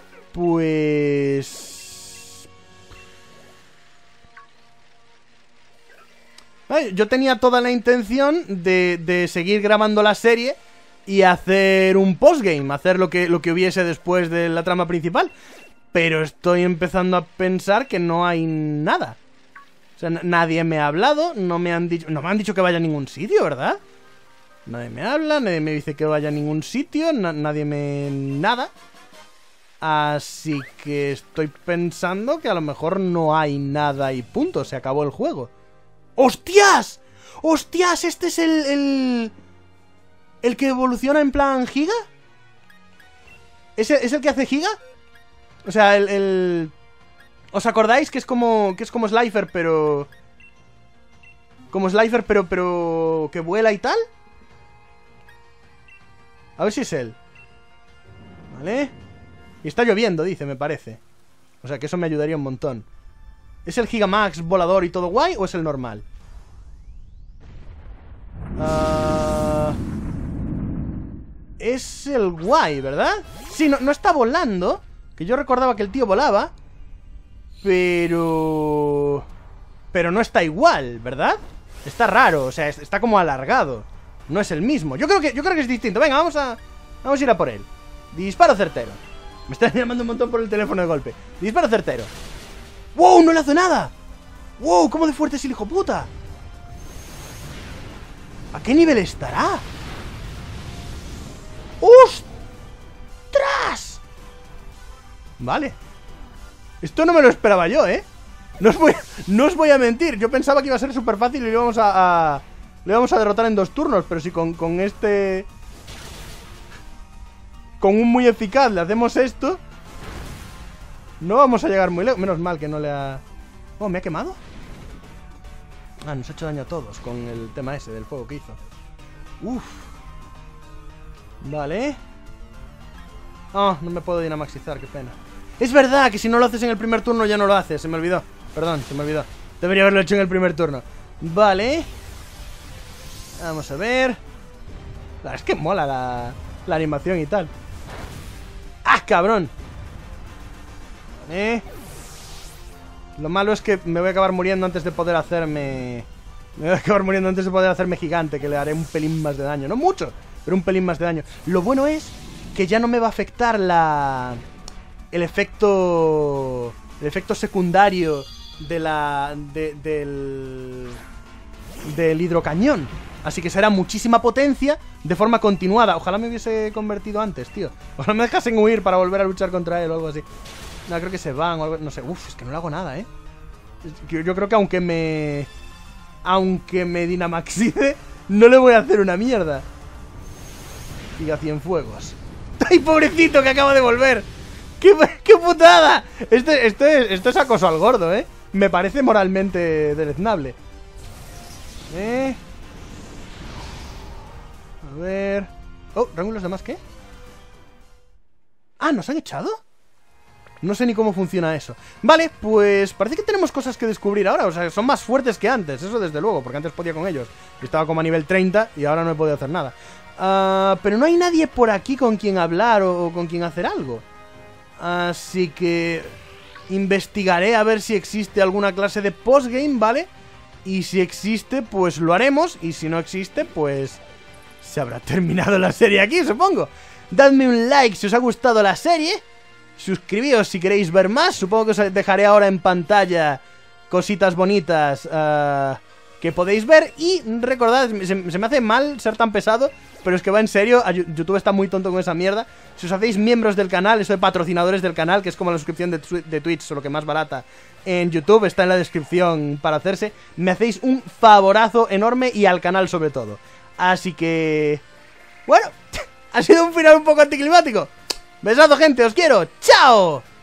Pues... Ay, yo tenía toda la intención de, de seguir grabando la serie y hacer un postgame, hacer lo que, lo que hubiese después de la trama principal. Pero estoy empezando a pensar que no hay nada. O sea, nadie me ha hablado, no me han dicho... No me han dicho que vaya a ningún sitio, ¿verdad? Nadie me habla, nadie me dice que vaya a ningún sitio, na nadie me... nada. Así que estoy pensando que a lo mejor no hay nada y punto, se acabó el juego. ¡Hostias! ¡Hostias! ¿Este es el... el... el que evoluciona en plan Giga? ¿Es el, ¿es el que hace Giga? O sea, el... el... ¿Os acordáis que es como... que es como Slifer, pero... Como Slifer, pero... pero... que vuela y tal? A ver si es él. Vale. Y está lloviendo, dice, me parece. O sea, que eso me ayudaría un montón. ¿Es el Gigamax volador y todo guay o es el normal? Uh... Es el guay, ¿verdad? Sí, no, no está volando. Que yo recordaba que el tío volaba. Pero... Pero no está igual, ¿verdad? Está raro, o sea, está como alargado. No es el mismo. Yo creo que, yo creo que es distinto. Venga, vamos a... Vamos a ir a por él. Disparo certero. Me están llamando un montón por el teléfono de golpe. Disparo certero. ¡Wow! ¡No le hace nada! ¡Wow! ¿Cómo de fuerte es el hijo puta? ¿A qué nivel estará? ¡Ostras! Vale. Esto no me lo esperaba yo, ¿eh? No os voy a, no os voy a mentir. Yo pensaba que iba a ser súper fácil y le íbamos a, a... Le íbamos a derrotar en dos turnos. Pero si con, con este... Con un muy eficaz le hacemos esto, no vamos a llegar muy lejos. Menos mal que no le ha... Oh, ¿me ha quemado? Ah, nos ha hecho daño a todos con el tema ese del fuego que hizo. Uff. Vale. Oh, no me puedo dinamaxizar, qué pena. Es verdad que si no lo haces en el primer turno ya no lo haces. Se me olvidó. Perdón, se me olvidó. Debería haberlo hecho en el primer turno. Vale. Vamos a ver. La verdad es que mola la, la animación y tal. ¡Ah, cabrón! Eh. Lo malo es que me voy a acabar muriendo antes de poder hacerme... Me voy a acabar muriendo antes de poder hacerme gigante, que le haré un pelín más de daño. No mucho, pero un pelín más de daño. Lo bueno es que ya no me va a afectar la... El efecto... El efecto secundario de la... De, del... Del hidrocañón. Así que será muchísima potencia de forma continuada. Ojalá me hubiese convertido antes, tío. Ojalá me dejasen huir para volver a luchar contra él o algo así. No, creo que se van o algo... No sé, uff, es que no le hago nada, ¿eh? Yo, yo creo que aunque me... Aunque me dinamaxide, no le voy a hacer una mierda. Giga Cienfuegos. ¡Ay, pobrecito, que acaba de volver! ¡Qué, qué putada! Esto, esto, es, esto es acoso al gordo, ¿eh? Me parece moralmente deleznable. Eh... A ver... Oh, ¿Rango y los demás qué? Ah, ¿nos han echado? No sé ni cómo funciona eso. Vale, pues parece que tenemos cosas que descubrir ahora. O sea, son más fuertes que antes, eso desde luego. Porque antes podía con ellos. Estaba como a nivel treinta y ahora no he podido hacer nada. uh, Pero no hay nadie por aquí con quien hablar o, o con quien hacer algo. Así que... investigaré a ver si existe alguna clase de postgame, ¿vale? Y si existe, pues lo haremos. Y si no existe, pues... se habrá terminado la serie aquí, supongo. Dadme un like si os ha gustado la serie. Suscribíos si queréis ver más. Supongo que os dejaré ahora en pantalla cositas bonitas uh, que podéis ver. Y recordad, se, se me hace mal ser tan pesado, pero es que va en serio. YouTube está muy tonto con esa mierda. Si os hacéis miembros del canal, eso de patrocinadores del canal, que es como la suscripción de, de Twitch, solo que más barata en YouTube, está en la descripción para hacerse. Me hacéis un favorazo enorme y al canal sobre todo. Así que... bueno, ha sido un final un poco anticlimático. Besazo, gente, os quiero. ¡Chao!